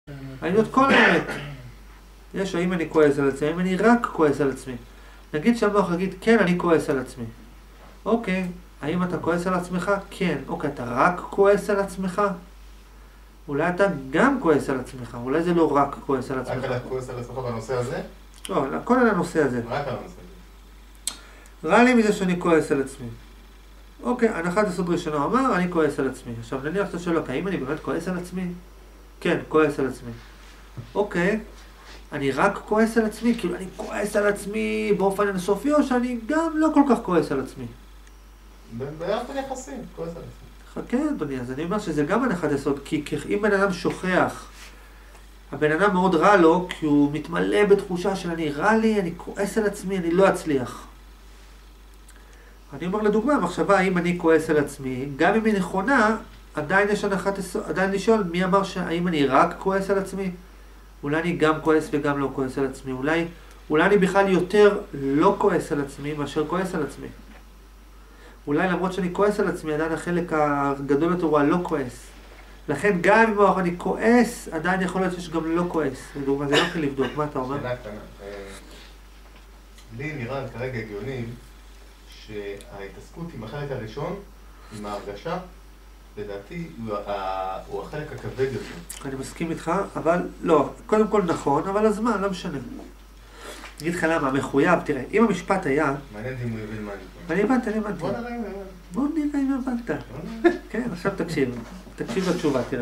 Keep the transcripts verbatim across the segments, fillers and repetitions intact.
אני יודע את כל האמת. יש, האם אני כועס על עצמי, האם אני רק כועס על עצמי. נגיד שהמוח יגיד, כן, אני כועס על עצמי. אוקיי, האם אתה כועס על עצמך? כן. אוקיי, אתה רק כועס על עצמך? אולי אתה גם כועס על עצמך, אולי זה לא רק כועס על עצמך. רק אתה כועס על עצמך בנושא הזה? לא, הכל על הנושא הזה. רק על הנושא הזה. רע לי מזה שאני כועס על עצמי. אוקיי, הנחת יסוד ראשונה אמר, אני כועס על עצמי. עכשיו נניח שאתה שואל, האם אני באמת כועס על עצמי? כן, כועס על עצמי. אוקיי, אני רק כועס על עצמי? כאילו אני כועס על עצמי באופן אינסופי, או שאני גם לא כל כך כועס על עצמי? באופן יחסי, כועס על עצמי. חכה אדוני, אז אני אומר שזה גם הנחת יסוד, כי אם בן אדם שוכח, הבן אדם מאוד רע לו, כי הוא מתמלא בתחושה של אני רע לי, אני כועס על עצמי, אני לא אצליח. אני אומר לדוגמה, המחשבה האם אני כועס על עצמי, גם אם היא נכונה, עדיין יש הנחת יסוד, עדיין לשאול מי אמר שהאם אני רק כועס על עצמי? אולי אני גם כועס וגם לא כועס על עצמי, אולי, אולי אני בכלל יותר לא כועס על עצמי מאשר כועס על עצמי. אולי למרות שאני כועס על עצמי, עדיין החלק הגדול יותר הוא הלא כועס. לכן גם אם אני כועס, עדיין יכול להיות שיש גם לא כועס. לדוגמה, זה לא יכול לבדוק, מה אתה אומר? שאלה קטנה. לי נראה כרגע הגיוני שההתעסקות עם החלק הראשון, עם ההרגשה, לדעתי הוא החלק הכבד יותר. אני מסכים איתך, אבל לא, קודם כל נכון, אבל הזמן, לא משנה. אני אגיד לך למה, מחויב, תראה, אם המשפט היה... מעניין אם הוא יבין מה אני אני הבנתי, אני הבנתי. בוא נראה אם הוא בוא נראה אם הבנת. כן, עכשיו תקשיב, תקשיב לתשובה, תראה.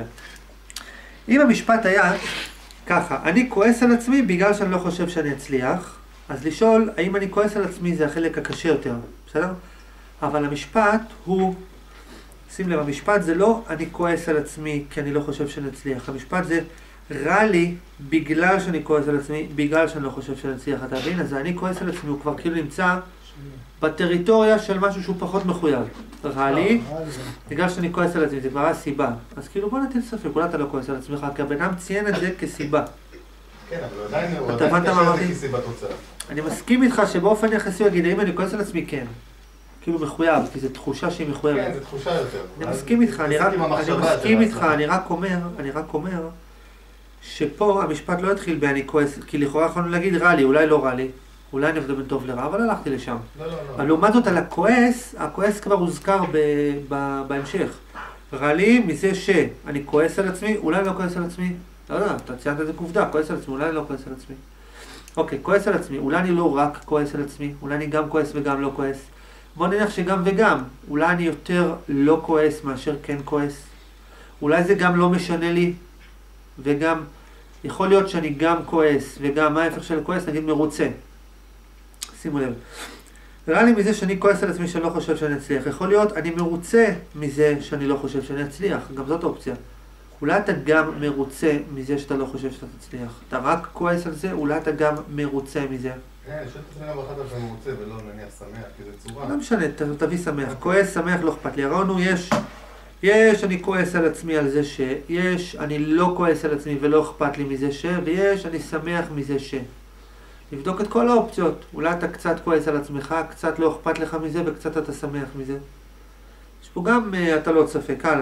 אם המשפט היה ככה, אני כועס על עצמי בגלל שאני לא חושב שאני אצליח, אז לשאול האם אני כועס על עצמי זה החלק הקשה יותר, בסדר? אבל המשפט הוא, שים לב, המשפט זה לא אני כועס על עצמי כי אני לא חושב שאני אצליח, המשפט זה רע לי בגלל שאני כועס על עצמי, בגלל שאני לא חושב שאני אצליח, אתה מבין? אז אני כועס על עצמי, הוא כבר כאילו נמצא בטריטוריה של משהו שהוא פחות מחויב. רע לי, בגלל שאני כועס על עצמי, זה כבר הסיבה. אז כאילו בוא נטיל ספק, אולי אתה לא כועס על עצמך, כי הבן אדם ציין את זה כסיבה. כן, אבל עדיין הוא עדיין קשר את זה כסיבה תוצאה. אני מסכים איתך שבאופן יחסי הוא יגיד, אם אני כועס על עצמי, כן. כאילו מחויב, כי זו תחושה שהיא מחויבת. כן, זו תחושה יותר. אני מסכים איתך, אני מסכים איתך, אני רק אומר, אני רק אומר, שפה המשפט לא יתחיל ב-אני כועס, כי לכאורה יכולנו להגיד רע לי, אולי לא רע לי, אולי אני עובד בין טוב לרע, אבל הלכתי לשם. לא, לא, לא. אבל לעומת זאת על הכועס, הכועס כבר הוזכר בהמשך. רע לי מזה שאני כועס על עצמי, אולי לא כועס על עצמי, לא יודע, אתה ציינת את זה כעובדה, כועס על עצמי, אולי לא כועס על עצמי. אוקיי, כועס על עצמי, אולי אני לא רק כועס על עצמי, אולי אני גם כועס וגם לא כועס. בוא נניח שגם וגם, אולי אני יותר לא כועס מאשר כן כועס. אולי זה גם לא משנה לי, וגם יכול להיות שאני גם כועס, וגם מה ההפך של כועס, נגיד מרוצה. שימו לב. נראה לי מזה שאני כועס על עצמי שאני לא חושב שאני אצליח. יכול להיות, אני מרוצה מזה שאני לא חושב שאני אצליח. גם זאת האופציה. אולי אתה גם מרוצה מזה שאתה לא חושב שאתה תצליח. אתה רק כועס על זה, אולי אתה גם מרוצה מזה. כן, אני חושב את עצמי גם באחד שאני מרוצה ולא נניח שמח, כי זה צורה. לא משנה, תביא שמח. כועס, שמח, לא אכפת לי. הרעיון הוא, יש, יש, אני כועס על עצמי על זה ש... יש, אני לא כועס על עצמי ולא אכפת לי מזה ש... ויש, אני שמח מזה ש... לבדוק את כל האופציות. אולי אתה קצת כועס על עצמך, קצת לא אכפת לך מזה וקצת אתה שמח מזה. יש פה גם, אתה לא ספק, הלאה.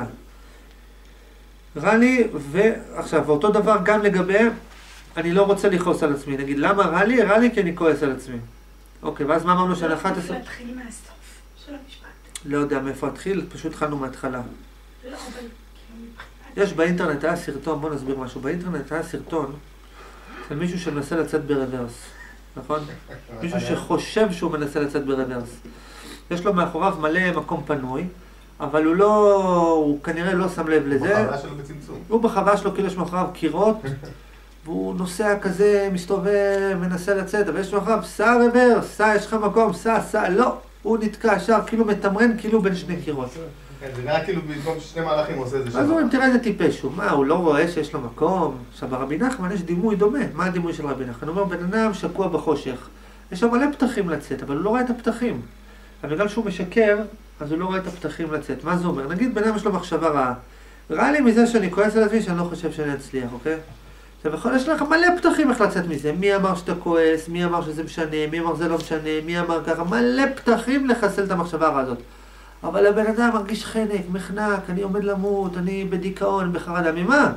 רע לי, ועכשיו, אותו דבר גם לגבי, אני לא רוצה לכעוס על עצמי. נגיד, למה רע לי? רע לי כי אני כועס על עצמי. אוקיי, ואז מה אמרנו של אחת עשרה? לא, להתחיל מהסוף של המשפט. לא יודע מאיפה התחיל, פשוט התחלנו מההתחלה. לא, אבל... יש באינטרנט, היה סרטון, בוא נסביר משהו. באינטרנט היה סרטון של מישהו שמנסה לצאת ברוורס, נכון? מישהו שחושב שהוא מנסה לצאת ברוורס. יש לו מאחוריו מלא מקום פנוי, אבל הוא לא, הוא כנראה לא שם לב לזה. הוא בחווה שלו בצמצום. הוא בחווה שלו כאילו יש מאחוריו קירות, והוא נוסע כזה, מסתובב, מנסה לצאת, אבל יש מאחוריו, סע רוורס, סע, יש לך מקום, סע, סע, לא. הוא נתקע שם, כאילו מתמרן, כאילו בין שני קירות. כן, זה נראה כאילו במקום ששני מהלכים עושה איזה שם. אז הוא אומר, תראה איזה טיפש הוא, מה, הוא לא רואה שיש לו מקום? עכשיו, ברבי נחמן יש דימוי דומה. מה הדימוי של רבי נחמן? הוא אומר, בן אדם שקוע בחושך. יש שם מלא פתחים לצאת, אבל הוא לא רואה את הפתחים. אבל בגלל שהוא משקר, אז הוא לא רואה את הפתחים לצאת. מה זה אומר? נגיד, בן אדם יש לו מחשבה רעה. רע לי מזה שאני כועס על עצמי שאני לא חושב שאני אצליח, אוקיי? עכשיו, יכול יש לך מלא פתחים איך לצאת מזה. מי אמר שאתה כועס? מי אמר שזה משנה? מי אמר שזה לא משנה? מי אמר ככה? מלא פתחים לחסל את המחשבה הרעה הזאת. אבל הבן אדם מרגיש חנק, מחנק, אני עומד למות, אני בדיכאון, בחרדה. ממה?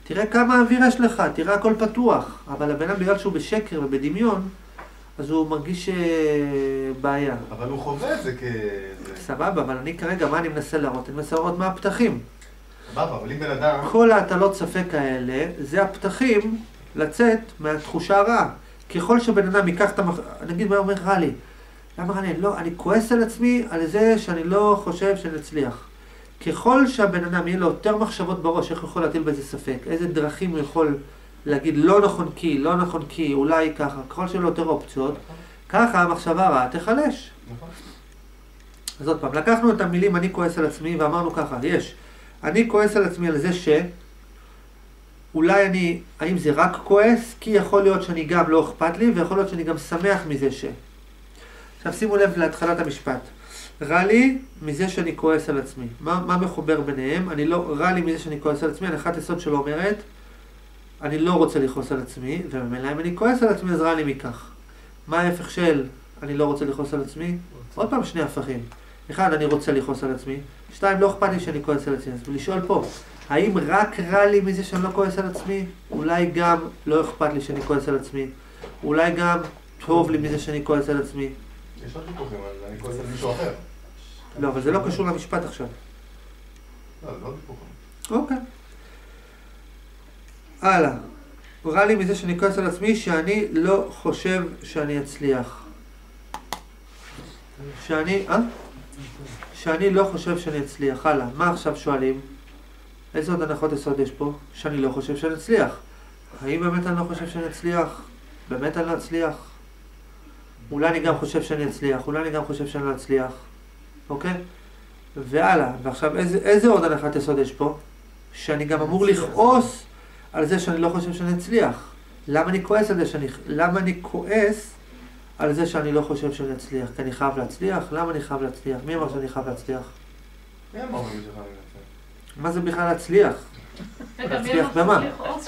תראה כמה אוויר יש לך, תראה הכל פתוח. אבל הבן אדם בגלל שהוא בשקר ובדמיון, אז הוא מרגיש בעיה. אבל הוא חווה את זה כ... סבבה, אבל אני כרגע, מה אני מנסה להראות? אני מנסה להראות מה הפתחים. סבבה, אבל אם בן אדם... כל ההטלות ספק האלה, זה הפתחים לצאת מהתחושה הרעה. ככל שבן אדם ייקח את המח... נגיד מה אומר רע לי. למה רע לי? לא, אני כועס על עצמי על זה שאני לא חושב שנצליח. ככל שהבן אדם יהיה לו יותר מחשבות בראש, איך הוא יכול להטיל בזה ספק, איזה דרכים הוא יכול להגיד לא נכון כי, לא נכון כי, אולי ככה, ככל שיהיה לו יותר אופציות, ככה המחשבה הרעה תחלש. אז עוד פעם, לקחנו את המילים אני כועס על עצמי ואמרנו ככה, יש, אני כועס על עצמי על זה ש... אולי אני, האם זה רק כועס? כי יכול להיות שאני גם לא אכפת לי, ויכול להיות שאני גם שמח מזה ש... עכשיו שימו לב להתחלת המשפט. רע לי מזה שאני כועס על עצמי. מה, מה מחובר ביניהם? אני לא, רע לי מזה שאני כועס על עצמי, הנחת יסוד שלו אומרת, אני לא רוצה לכעוס על עצמי, וממילא אם אני כועס על עצמי אז רע לי מכך. מה ההפך של אני לא רוצה לכעוס על עצמי? עוד פעם שני הפכים. אחד, אני רוצה לכעוס על עצמי. שתיים, לא אכפת לי שאני כועס על עצמי. אז לשאול פה, האם רק רע לי מזה שאני לא כועס על עצמי? אולי גם לא אכפת לי שאני כועס על עצמי. אולי גם טוב לי מזה שאני כועס על עצמי. יש עוד ויכוחים, אבל אני כועס על מישהו אחר. לא, אבל זה לא קשור למשפט עכשיו. לא, זה לא ויכוחים. אוקיי. הלאה. רע לי מזה שאני כועס על עצמי שאני לא חושב שאני אצליח. שאני, אה? שאני לא חושב שאני אצליח. הלאה. מה עכשיו שואלים? איזה עוד הנחות יסוד יש פה? שאני לא חושב שאני אצליח. האם באמת אני לא חושב שאני אצליח? באמת אני לא אצליח? אולי אני גם חושב שאני אצליח, אולי אני גם חושב שאני לא אצליח. אוקיי? והלאה. ועכשיו, איזה, איזה עוד הנחת יסוד יש פה? שאני גם אמור לכעוס על זה שאני לא חושב שאני אצליח. למה אני כועס על זה שאני... למה אני כועס על זה שאני לא חושב שאני אצליח? כי אני חייב להצליח? למה אני חייב להצליח? מי אמר שאני חייב להצליח? מי אמר מי שלך אני להצליח? מה זה בכלל להצליח? להצליח במה?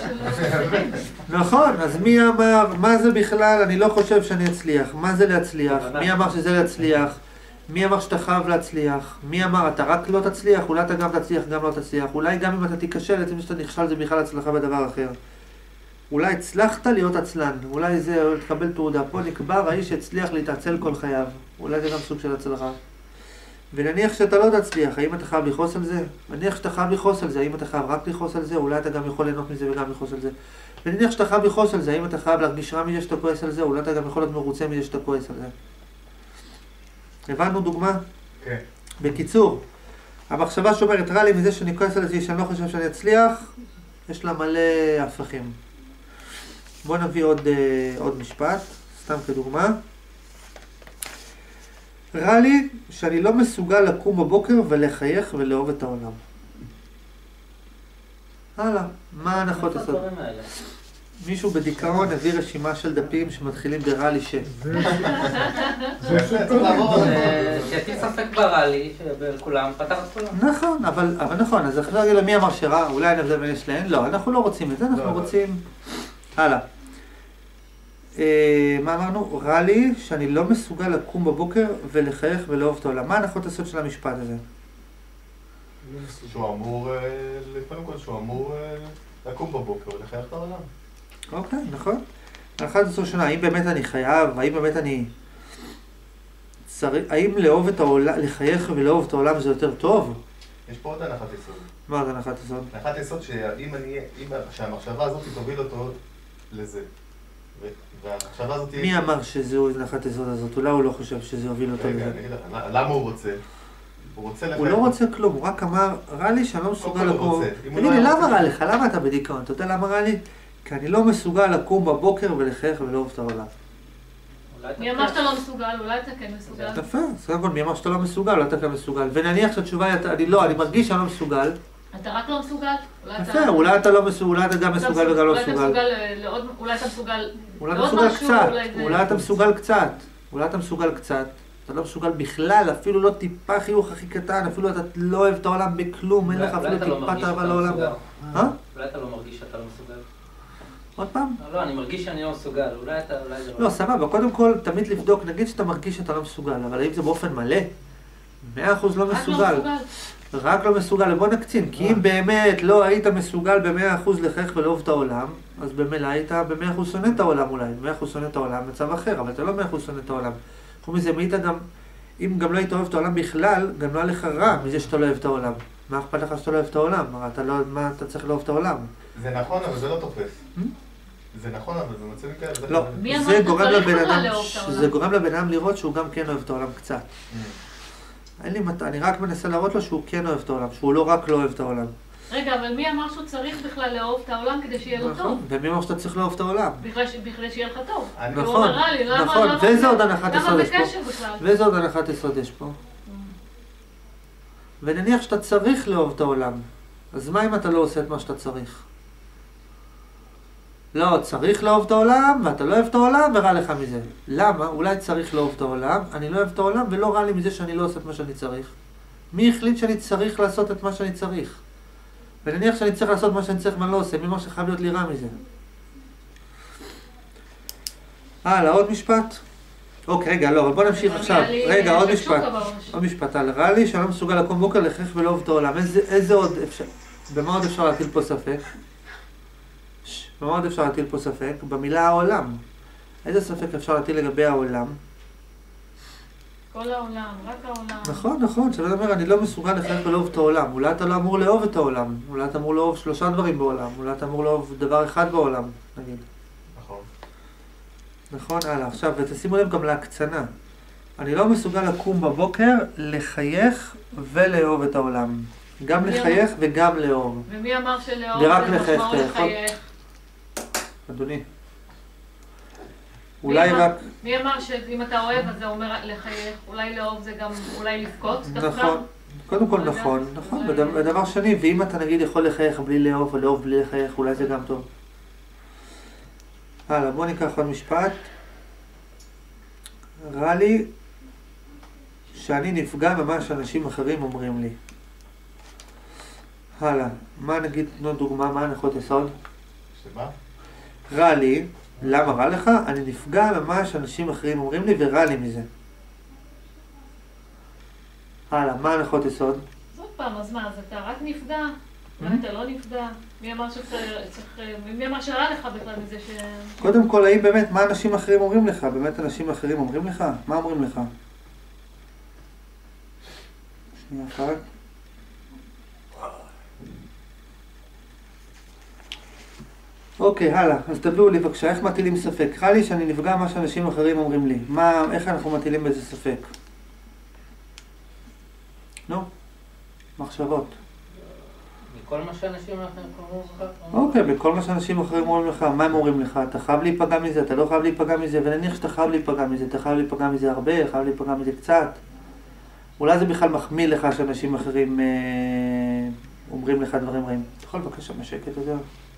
נכון, אז מי אמר, מה זה בכלל, אני לא חושב שאני אצליח, מה זה להצליח, מי אמר שזה להצליח, מי אמר שאתה חייב להצליח, מי אמר אתה רק לא תצליח, אולי אתה גם תצליח, גם לא תצליח, אולי גם אם אתה תיכשל, עצם שאתה נכשל זה בכלל הצלחה בדבר אחר. אולי הצלחת להיות עצלן, אולי זה תקבל תעודה, פה נקבר האיש שהצליח להתעצל כל חייו, אולי זה גם סוג של הצלחה. ונניח שאתה לא תצליח, האם אתה חייב לכעוס על זה? נניח שאתה חייב לכעוס על זה, האם אתה חייב רק לכעוס על זה? אולי אתה גם יכול ליהנות מזה וגם לכעוס על זה. ונניח שאתה חייב לכעוס על זה, האם אתה חייב להרגיש רע מזה שאתה כועס על זה? אולי אתה גם יכול להיות מרוצה מזה שאתה כועס על זה. הבנו דוגמה? כן. בקיצור, המחשבה שאומרת רע לי מזה שאני כועס על זה, שאני לא חושב שאני אצליח, יש לה מלא הפכים. בואו נביא עוד, עוד משפט, סתם כדוגמה. רע לי שאני לא מסוגל לקום בבוקר ולחייך ולאהוב את העולם. הלאה, מה ההנחות יסוד? מישהו בדיכאון הביא רשימה של דפים שמתחילים ברע לי ש... שיטיל ספק ברע לי, שבכולם פתח את כולם. נכון, אבל נכון, אז אנחנו נגיד לו מי אמר שרע, אולי נבזה בין יש להן? לא, אנחנו לא רוצים את זה, אנחנו רוצים... הלאה. מה אמרנו? רע לי שאני לא מסוגל לקום בבוקר ולחייך ולאהוב את העולם. מה ההנחות יסוד של המשפט הזה? שהוא אמור, לפעמים כל שהוא אמור לקום בבוקר ולחייך את העולם. אוקיי, נכון. ההנחת יסוד שונה, האם באמת אני חייב, האם באמת אני... האם לאהוב את העולם, לחייך ולאהוב את העולם זה יותר טוב? יש פה עוד הנחת יסוד. מה זה הנחת יסוד? הנחת יסוד שאם אני, שהמחשבה הזאת תוביל אותו לזה. והמחשבה הזאת... מי אמר שזהו הנחת יסוד הזאת? אולי הוא לא חושב שזה יוביל אותו לזה. רגע, אני אגיד לך, למה הוא רוצה? הוא רוצה לחייך. הוא לא רוצה כלום, הוא רק אמר, רע לי שאני לא מסוגל לקום. תגיד לי, למה רע לך? למה אתה בדיכאון? אתה יודע למה רע לי? כי אני לא מסוגל לקום בבוקר ולחייך ולאהוב את העולם. מי אמר שאתה לא מסוגל? אולי אתה כן מסוגל. יפה, אז קודם כל מי אמר שאתה לא מסוגל, אולי אתה כן מסוגל. ונניח שהתשובה היא, אני לא, אני מרגיש שאני לא מסוגל. אתה רק לא מסוגל? יפה, אולי אתה לא מסוגל, אולי אתה גם מסוגל וגם לא מסוגל. אולי אתה מסוגל אולי אתה מסוגל קצת, אולי אתה מסוגל קצת, אולי אתה מסוגל קצת. אתה לא מסוגל בכלל, אפילו לא טיפה חיוך הכי קטן, אפילו אתה לא אוהב את העולם בכלום, אין לך אפילו טיפה תאווה לעולם. אה? אולי אתה לא מרגיש שאתה לא מסוגל? עוד פעם? לא, אני מרגיש שאני לא מסוגל, אולי אתה, אולי זה לא... לא, סבבה, קודם כל תמיד לבדוק, נגיד שאתה מרגיש שאתה לא מסוגל, אבל האם זה באופן מלא? מאה אחוז לא מסוגל. רק לא מסוגל, בוא נקצין, כי אם באמת לא היית מסוגל ב-מאה אחוז לחייך ולאהוב את העולם, אז במילא היית ב-מאה אחוז שונא את העולם אולי, ב-מאה אחוז שונא את העולם מצב אחר, אבל אתה לא ב-מאה אחוז שונא את העולם. חוץ מזה, היית גם, אם גם לא היית אוהב את העולם בכלל, גם לא היה לך רע מזה שאתה לא אוהב את העולם. מה אכפת לך שאתה לא אוהב את העולם? אתה לא, מה אתה צריך לאהוב את העולם? זה נכון, אבל זה לא תופס. זה נכון, אבל זה מצבים כאלה. לא, זה גורם לבן אדם, זה גורם לבן אדם לראות שהוא גם כן אוהב את העולם קצת. אין לי, אני רק מנסה להראות לו שהוא כן אוהב את העולם, שהוא לא רק לא אוהב את העולם. רגע, אבל מי אמר שהוא צריך בכלל לאהוב את העולם כדי שיהיה לו טוב? ומי אמר שאתה צריך לאהוב את העולם? בכדי שיהיה לך טוב. נכון, נכון, ואיזה עוד הנחת יסוד יש פה? ואיזה עוד הנחת יסוד יש פה? ונניח שאתה צריך לאהוב את העולם, אז מה אם אתה לא עושה את מה שאתה צריך? לא, צריך לאהוב את העולם, ואתה לא אוהב את העולם, ורע לך מזה. למה? אולי צריך לאהוב את העולם, אני לא אוהב את העולם, ולא רע לי מזה שאני לא עושה את מה שאני צריך. מי החליט שאני צריך לעשות את מה שאני צריך? ונניח שאני צריך לעשות מה שאני צריך ואני לא עושה, מי אמר שחייב להיות לי רע מזה? הלאה, עוד משפט? אוקיי, רגע, לא, אבל בוא נמשיך עכשיו. רגע, עוד משפט. עוד משפט, על רע לי שאני לא מסוגל לקום בוקר לחייך ולאהוב את העולם. איזה עוד אפשר, במה עוד אפשר להטיל פה ספק? במה עוד אפשר להטיל פה ספק? במילה העולם. איזה ספק אפשר להטיל לגבי העולם? כל העולם, רק העולם. נכון, נכון, שאתה אומר, אני לא מסוגל לחייך ולאהוב את העולם. אולי אתה לא אמור לאהוב את העולם. אולי אתה אמור לאהוב שלושה דברים בעולם. אולי אתה אמור לאהוב דבר אחד בעולם, נגיד. נכון. נכון, הלאה. עכשיו, ותשימו לב גם להקצנה. אני לא מסוגל לקום בבוקר, לחייך ולאהוב את העולם. גם לחייך וגם לאהוב. ומי אמר שלאהוב זה משמעו לחייך? אדוני. אולי רק... מי אמר שאם אתה אוהב אז זה אומר לחייך, אולי לאהוב זה גם אולי לבכות דווקא? נכון, קודם כל נכון, נכון, ודבר שני, ואם אתה נגיד יכול לחייך בלי לאהוב או לאהוב בלי לחייך, אולי זה גם טוב. הלאה, בוא ניקח עוד משפט. רע לי שאני נפגע ממה שאנשים אחרים אומרים לי. הלאה, מה נגיד, תנו דוגמה, מה הנחות יסוד? שמה? רע לי, למה רע לך? אני נפגע ממה שאנשים אחרים אומרים לי ורע לי מזה. הלאה, מה הנחות יסוד? זאת פעם, אז מה, אז אתה רק נפגע? אולי אתה לא נפגע? מי אמר שצריך... מי אמר שרע לך בכלל מזה ש... קודם כל, האם באמת, מה אנשים אחרים אומרים לך? באמת אנשים אחרים אומרים לך? מה אומרים לך? שנייה אחת. אוקיי, הלאה. אז תביאו לי בבקשה, איך מטילים ספק? רע לי שאני נפגע מה שאנשים אחרים אומרים לי. מה, איך אנחנו מטילים בזה ספק? נו, מחשבות. מכל מה שאנשים אחרים אומרים לך? אוקיי, בכל מה שאנשים אחרים אומרים לך, מה הם אומרים לך? אתה חייב להיפגע מזה, אתה לא חייב להיפגע מזה, ונניח שאתה חייב להיפגע מזה, אתה חייב להיפגע מזה הרבה, חייב להיפגע מזה קצת. אולי זה בכלל מחמיא לך שאנשים אחרים אה, אומרים לך דברים רעים. אתה יכול לבקש שם שקט, אתה יודע?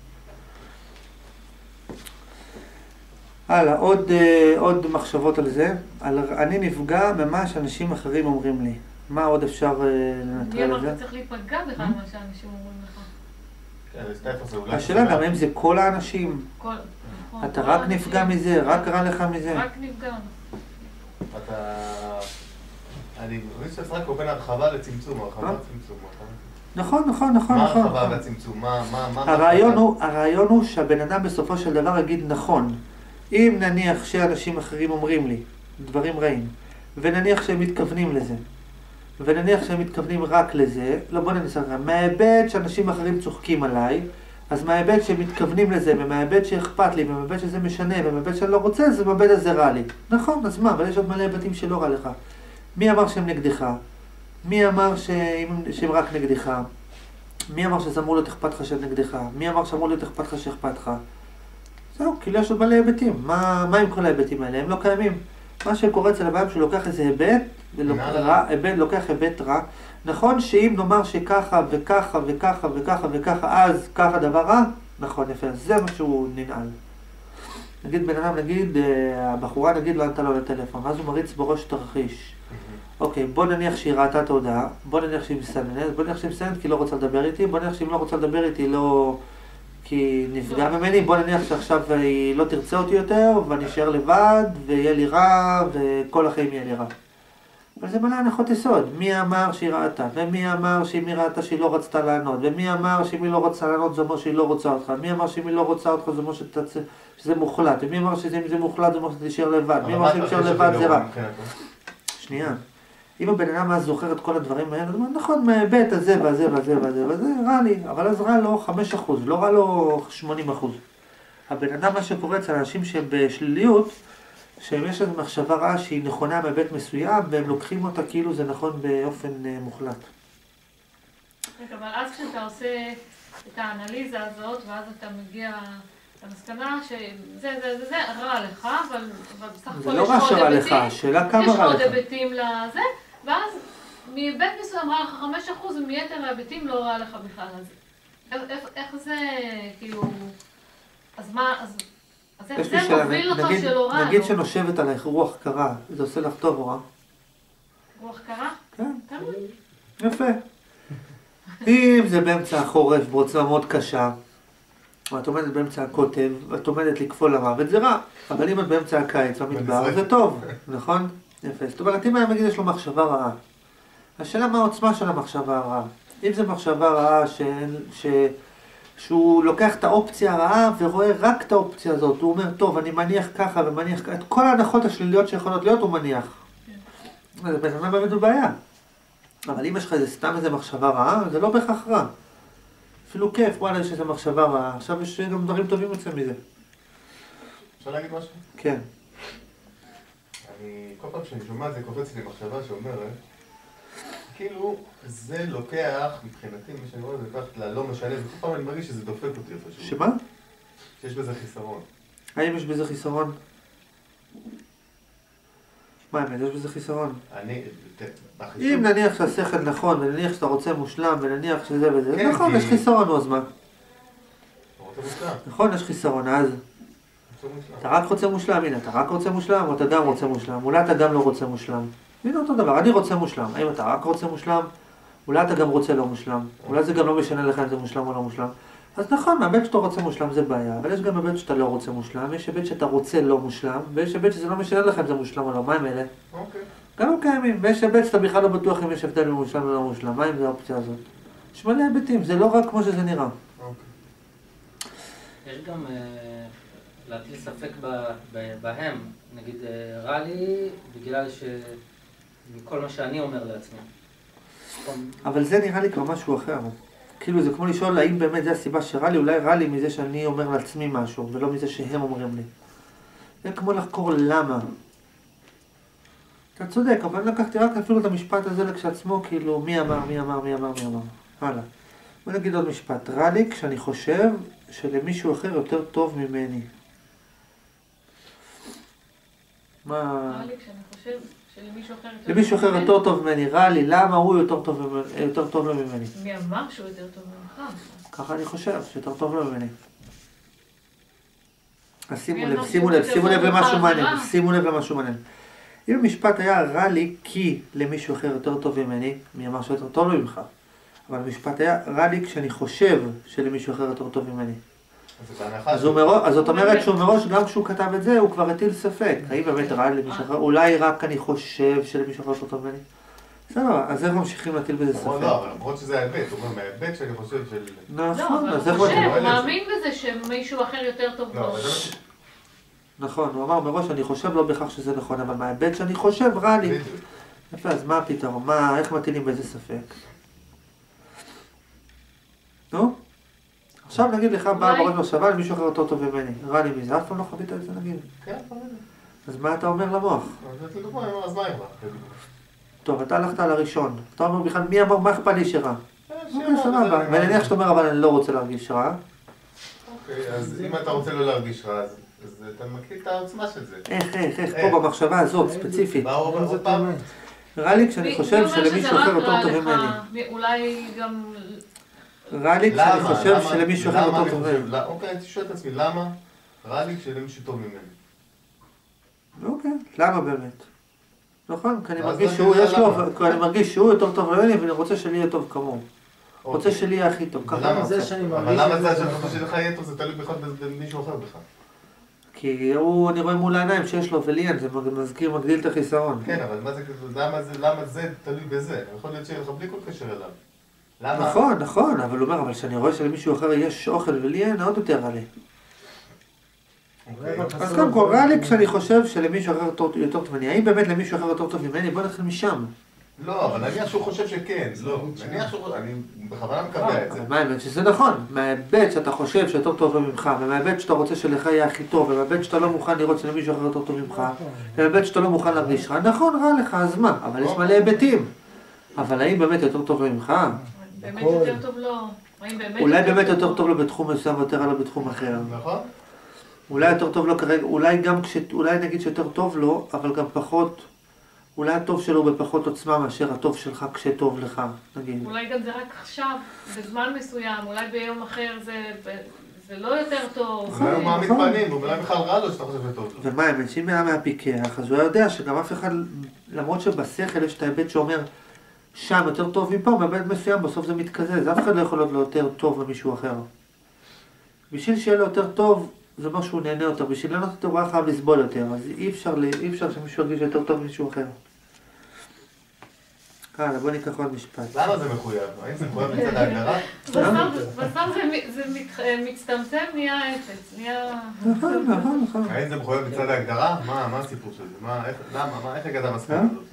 הלאה, עוד, אה, עוד מחשבות על זה. על, אני נפגע ממה שאנשים אחרים אומרים לי. מה עוד אפשר אה, לנטרל את זה? מי אמר שצריך להיפגע בכלל מה שאנשים אומרים לך? השאלה גם אם זה כל האנשים. כל, נכון, אתה כל רק האנשים. נפגע מזה, רק רע לך מזה. רק נפגע. אתה... אני מבין שאתה רק בין הרחבה לצמצום, הרחבה לצמצום. נכון, נכון, נכון. מה נכון. הרחבה והצמצום? מה... מה... הרעיון הוא, הרעיון הוא שהבן אדם בסופו של דבר יגיד נכון. אם נניח שאנשים אחרים אומרים לי דברים רעים, ונניח שהם מתכוונים לזה, ונניח שהם מתכוונים רק לזה, לא בוא ננסה, מההיבט שאנשים אחרים צוחקים עליי, אז מההיבט שהם מתכוונים לזה, ומההיבט שאכפת לי, ומההיבט שזה משנה, ומההיבט שאני לא רוצה, אז מההיבט הזה רע לי. נכון, אז מה? אבל יש עוד מלא היבטים שלא רע לך. מי אמר שהם נגדך? מי אמר שהם, שהם רק נגדך? מי אמר שזה אמור להיות אכפת לך שהם נגדך? מי אמר שאמור להיות אכפת לך שאכפת לך? זהו, כאילו יש עוד מלא היבטים. מה, מה עם כל ההיבטים האלה? הם לא קיימים. מה שקורה אצל הבעיה שלוקח איזה היבט, היבט לוקח היבט רע. נכון שאם נאמר שככה וככה וככה וככה וככה, אז ככה דבר רע, נכון, יפה, זה מה שהוא ננעל. נגיד בן אדם, נגיד, הבחורה נגיד לא ענתה לו לטלפון, אז הוא מריץ בראש תרחיש. אוקיי, בוא נניח שהיא ראתה את ההודעה, בוא נניח שהיא מסננת, בוא נניח שהיא מסננת כי לא רוצה לדבר איתי, בוא נניח שהיא לא רוצה לדבר איתי לא... כי נפגע ממני, בוא נניח שעכשיו היא לא תרצה אותי יותר, ואני אשאר לבד, ויהיה לי רע, וכל החיים יהיה לי רע. אבל זה מלא הנחות יסוד. מי אמר שהיא ראתה, ומי אמר שאם היא ראתה שהיא לא רצתה לענות, ומי אמר שאם היא לא רוצה לענות זה אומר שהיא לא רוצה אותך, מי אמר שאם היא לא רוצה אותך זה אומר שתצ... שזה מוחלט, ומי אמר שאם זה מוחלט זה אומר שתישאר לבד, מי אמר שאם תישאר לבד זה רע. שנייה. אם הבן אדם אז זוכר את כל הדברים האלה, אז הוא אומר, נכון, מההיבט הזה והזה והזה והזה והזה, רע לי, אבל אז רע לו חמישה אחוז, לא רע לו שמונים אחוז. הבן אדם, מה שקורה אצל אנשים שהם בשליליות, שהם יש להם מחשבה רעה שהיא נכונה מהיבט מסוים, והם לוקחים אותה כאילו זה נכון באופן uh, מוחלט. אבל אז כשאתה עושה את האנליזה הזאת, ואז אתה מגיע למסקנה שזה, זה, זה, זה רע לך, אבל, אבל בסך הכל יש עוד היבטים. זה לא רע שרע לך, השאלה כמה רע לך. יש עוד היבטים לזה, ואז מבית מסוים רע לך חמישה אחוז, ומיתר ההיבטים לא רע לך בכלל. אז איך, איך זה, כאילו, אז מה, אז... אז זה מוביל לך שלא רע. נגיד שנושבת עלייך רוח קרה, זה עושה לך טוב או רע? רוח קרה? כן. יפה. אם זה באמצע החורף בעוצמה מאוד קשה, ואת עומדת באמצע הקוטב, ואת עומדת לקפול למוות, זה רע. אבל אם את באמצע הקיץ במדבר, זה טוב, נכון? יפה. זאת אומרת, אם היה מגיד יש לו מחשבה רעה. השאלה מה העוצמה של המחשבה הרעה. אם זה מחשבה רעה ש... שהוא לוקח את האופציה הרעה ורואה רק את האופציה הזאת, הוא אומר, טוב, אני מניח ככה ומניח ככה, את כל ההנחות השליליות שיכולות להיות הוא מניח. זה בעצם באמת בבעיה. אבל אם יש לך איזה סתם איזה מחשבה רעה, זה לא בהכרח רע. אפילו כיף, וואלה, יש איזה מחשבה רעה, עכשיו יש גם דברים טובים יוצא מזה. אפשר להגיד משהו? כן. אני, כל פעם שאני שומע את זה קופץ לי מחשבה שאומרת, כאילו, זה לוקח, מבחינתי, מה שאני רואה, זה לוקח ללא משנה, וכל פעם אני מרגיש שזה דופק אותי איפשהו. שמה? שיש בזה חיסרון. האם יש בזה חיסרון? מה האמת, יש בזה חיסרון? אני... אם נניח שהשכל נכון, ונניח שאתה רוצה מושלם, ונניח שזה וזה, נכון, יש חיסרון, אז מה? אתה רוצה מושלם. נכון, יש חיסרון, אז... אתה רק רוצה מושלם, הנה, אתה רק רוצה מושלם, או אתה גם רוצה מושלם, אולי אתה גם לא רוצה מושלם. הנה אותו דבר, אני רוצה מושלם. האם אתה רק רוצה מושלם? אולי אתה גם רוצה לא מושלם. אולי זה גם לא משנה לך אם זה מושלם או לא מושלם. אז נכון, מהבית שאתה רוצה מושלם זה בעיה, אבל יש גם מהבית שאתה לא רוצה מושלם, יש הבית שאתה רוצה לא מושלם, ויש הבית שזה לא משנה לך אם זה מושלם או לא. מה הם אלה? אוקיי. גם הם קיימים, ויש הבית שאתה בכלל לא בטוח אם יש הבדל בין מושלם או לא מושלם. מה אם זה האופציה הזאת? יש מלא היבטים, זה לא רק כמו שזה נראה. אוקיי. יש גם להטיל ספק בהם, נגיד רע לי בגלל ש... מכל מה שאני אומר לעצמי. אבל זה נראה לי כבר משהו אחר. כאילו זה כמו לשאול האם באמת זה הסיבה שרע לי, אולי רע לי מזה שאני אומר לעצמי משהו, ולא מזה שהם אומרים לי. זה כמו לחקור למה. אתה צודק, אבל לקחתי רק אפילו את המשפט הזה לכשעצמו, כאילו מי אמר, מי אמר, מי אמר, מי אמר. הלאה. בוא נגיד עוד משפט. רע לי כשאני חושב שלמישהו אחר יותר טוב ממני. מה... רע לי כשאני חושב... למישהו אחר יותר טוב ממני, רע לי, למה הוא יותר טוב לו ממני? מי אמר שהוא יותר טוב ממך? ככה אני חושב, שיותר טוב לו ממני. אז שימו לב, שימו לב, שימו לב למשהו מעניין, שימו לב למשהו מעניין. אם המשפט היה רע לי כי למישהו אחר יותר טוב ממני, מי אמר שהוא יותר טוב לו ממך? אבל המשפט היה רע לי כשאני חושב שלמישהו אחר יותר טוב ממני. אז זאת אומרת שהוא מראש, גם כשהוא כתב את זה, הוא כבר הטיל ספק. האם באמת רע למישהו אחר? אולי רק אני חושב שלמישהו אחר יותר טוב ממני? בסדר, אז איך ממשיכים להטיל בזה ספק? לא, אבל למרות שזה ההיבט, הוא אומר, מההיבט שאני חושב של... נכון, אז איך הוא חושב, הוא מאמין בזה שמישהו אחר יותר טוב בו. נכון, הוא אמר מראש, אני חושב לא בכך שזה נכון, אבל מההיבט שאני חושב רע לי. יפה, אז מה הפתרון? איך מטילים בזה ספק? נו? עכשיו נגיד לך בא בראש מחשבה למישהו אחר יותר טוב ממני. רע לי מזה, אף פעם לא חווית את זה נגיד. כן, חווית. אז מה אתה אומר למוח? אז לדוגמה, אז מה אמרה? טוב, אתה הלכת על הראשון. אתה אומר בכלל, מי אמר, מה אכפת לי שרע? אוקיי, סבבה. ונניח שאתה אומר, אבל אני לא רוצה להרגיש רע. אוקיי, אז אם אתה רוצה לא להרגיש רע, אז אתה מקליט את העוצמה של זה. איך, איך, איך, פה במחשבה הזאת, ספציפית. מה הוא אומר עוד פעם? רע לי כשאני חושב שלמישהו אחר יותר טוב ממני. אולי גם... רע לי כשאני חושב שלמישהו אחר יותר טוב ממני. אוקיי, אני שואל את עצמי, למה רע לי כשלמישהו טוב ממני? אוקיי, למה באמת? נכון, כי אני מרגיש שהוא יש לו, כי אני מרגיש שהוא יותר טוב ממני ואני רוצה שלי יהיה טוב כמוהו. רוצה שלי יהיה הכי טוב. אבל למה זה שאני חושב שלך יהיה טוב זה תלוי בכלל במישהו אחר בכלל? כי הוא, אני רואה מול העיניים שיש לו ולי אין, זה מזכיר, מגדיל את החיסרון. כן, אבל מה זה, למה זה, למה זה תלוי בזה? יכול להיות שיהיה לך בלי כל קשר אליו. למה? נכון, נכון, אבל הוא אומר, אבל כשאני רואה שלמישהו אחר יש אוכל ולי אין, עוד יותר רע לי. אז קודם כל, רע לי כשאני חושב שלמישהו אחר יותר טוב ממני. האם באמת למישהו אחר יותר טוב ממני? בוא נתחיל משם. לא, אבל נניח שהוא חושב שכן, לא. נניח שהוא, אני בכוונה מקבע את זה. אבל מה האמת שזה נכון? מההיבט שאתה חושב שיותר טוב ממך, ומההיבט שאתה רוצה שלך יהיה הכי טוב, ומההיבט שאתה לא מוכן לראות שלמישהו אחר יותר טוב ממך, ומההיבט שאתה לא מוכן להרגיש רע, נכון, רע לך, אז מה? אבל יש מלא היבטים. אבל האם באמת יותר טוב ממך? באמת יותר טוב לא. אולי באמת יותר טוב לו בתחום מסוים ויותר רע לו בתחום אחר. נכון? אולי יותר טוב לו כרגע, אולי גם כש... אולי נגיד שיותר טוב לו, אבל גם פחות, אולי הטוב שלו בפחות עוצמה מאשר הטוב שלך כשטוב לך, נגיד. אולי גם זה רק עכשיו, בזמן מסוים, אולי ביום אחר זה, זה לא יותר טוב. אולי הוא מעמיד פנים, אולי בכלל רע לו שאתה חושב שטוב. ומה האמת, שאם היה מהפיקח, אז הוא היה יודע שגם אף אחד, למרות שבשכל יש את ההיבט שאומר, שם יותר טוב מפה, בהיבט מסוים, בסוף זה מתקזז, אף אחד לא יכול להיות לו יותר טוב ממישהו אחר. בשביל שיהיה לו יותר טוב, זה אומר שהוא נהנה יותר, בשביל לענות יותר הוא היה חייב לסבול יותר, אז אי אפשר, אי אפשר שמישהו ירגיש יותר טוב ממישהו אחר. הלאה, בוא ניקח עוד משפט. למה זה מחויב? האם זה מחויב מצד ההגדרה? בסוף זה מצטמצם, נהיה אפס, נהיה... נכון, נכון, נכון. האם זה מחויב מצד ההגדרה? מה הסיפור של זה? למה? איך הגעת המסקנה הזאת?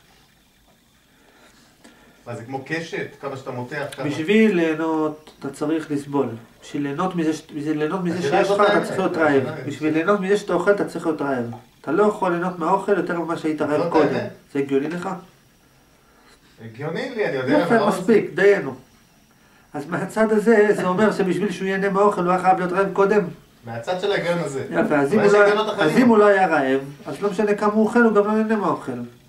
מה, זה כמו קשת? כמה שאתה מותח? בשביל ליהנות, אתה צריך לסבול. בשביל ליהנות מזה שיש לך, אתה צריך להיות רעב. בשביל ליהנות מזה שאתה אוכל, אתה צריך להיות רעב. אתה לא יכול ליהנות מהאוכל יותר ממה שהיית רעב קודם. זה הגיוני לך? הגיוני לי, אני יודע... יפה, מספיק, דיינו. אז מהצד הזה, זה אומר שבשביל שהוא ייהנה מהאוכל, הוא היה חייב להיות רעב קודם. מהצד של ההיגיון הזה. יפה, אז אם הוא לא היה רעב, אז לא משנה כמה הוא אוכל, הוא גם לא ייהנה מהאוכל.